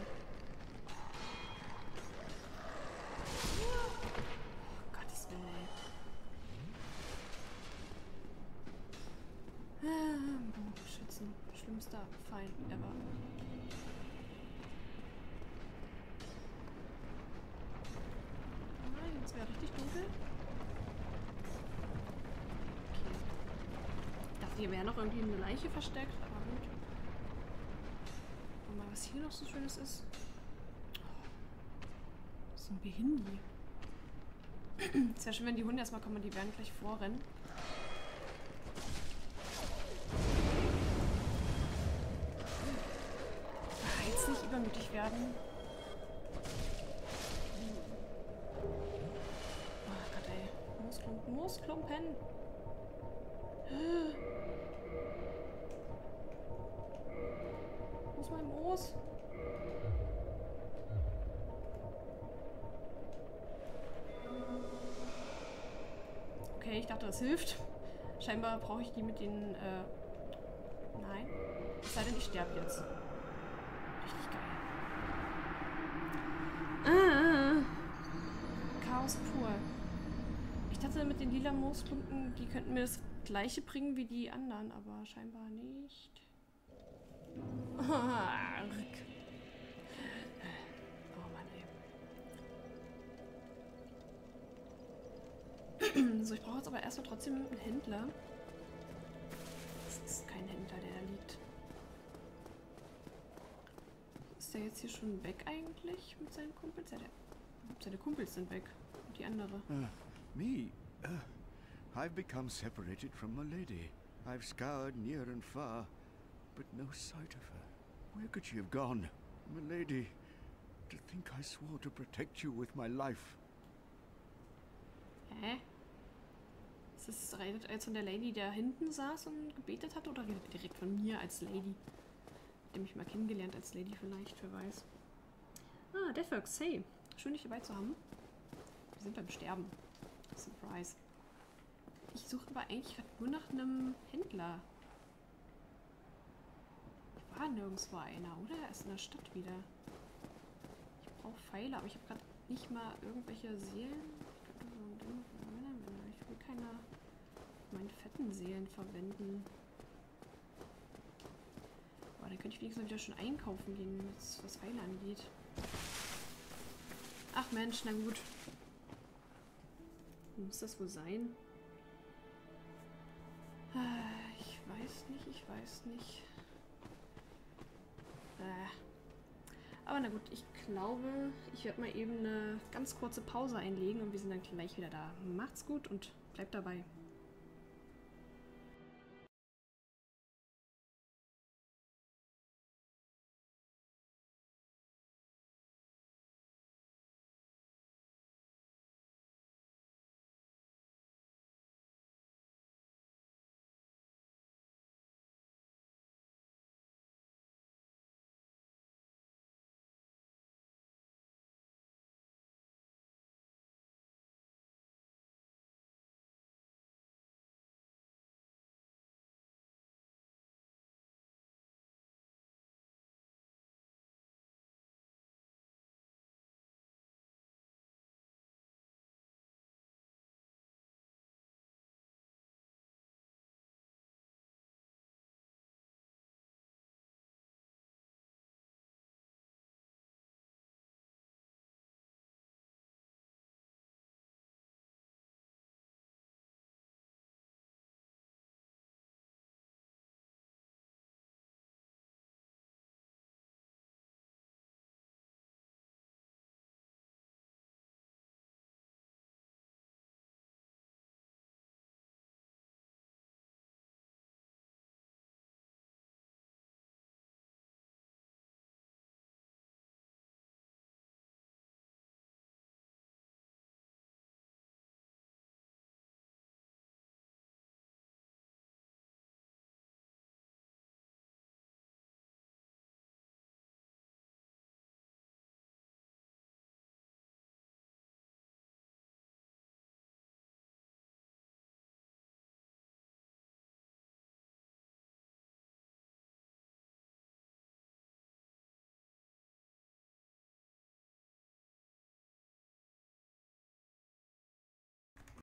Oh, Gottes Willen, ey. Ah, Bogenschützen. Schlimmster Feind ever. Nein, jetzt wäre richtig dunkel. Okay. Ich dachte, hier wäre noch irgendwie eine Leiche versteckt, aber gut. Guck mal, was hier noch so Schönes ist. Oh, so ein Behindi. Es wäre schön, wenn die Hunde erstmal kommen und die werden gleich vorrennen. Ah, jetzt nicht übermütig werden. Oh Gott, ey. Moosklumpen, Moosklumpen. Wo ist mein Moos? Okay, ich dachte, das hilft. Scheinbar brauche ich die mit den, äh... Nein. Es sei denn, ich sterbe jetzt. Richtig geil. Ah, Chaos pur. Ich dachte, mit den lila Moosklumpen, die könnten mir das gleiche bringen wie die anderen, aber scheinbar nicht. Oh Mann, ey. So, ich brauche jetzt aber erstmal trotzdem einen Händler. Das ist kein Händler, der da liegt. Ist der jetzt hier schon weg eigentlich mit seinen Kumpels? Ja, der, seine Kumpels sind weg. Und die andere.
Uh, me? Uh, I've become separated from my lady. I've scoured near and far, but no sight of her. Where could she have gone? My lady, to think I swore to protect you with my life.
Hä? Ist das redet als von der Lady, der hinten saß und gebetet hat, oder redet direkt von mir als Lady? Hab ich mich mal kennengelernt als Lady vielleicht, wer weiß. Ah, Deathworks, hey. Schön, dich dabei zu haben. Wir sind beim Sterben. Surprise. Ich suche aber eigentlich gerade nur nach einem Händler. War nirgendwo einer, oder? Er ist in der Stadt wieder. Ich brauche Pfeile, aber ich habe gerade nicht mal irgendwelche Seelen. Ich will keine meinen fetten Seelen verwenden. Aber dann könnte ich wenigstens wieder schon einkaufen gehen, was Pfeile angeht. Ach Mensch, na gut. Muss das wohl sein? Ich weiß nicht, ich weiß nicht. Aber na gut, ich glaube, ich werde mal eben eine ganz kurze Pause einlegen und wir sind dann gleich wieder da. Macht's gut und bleibt dabei.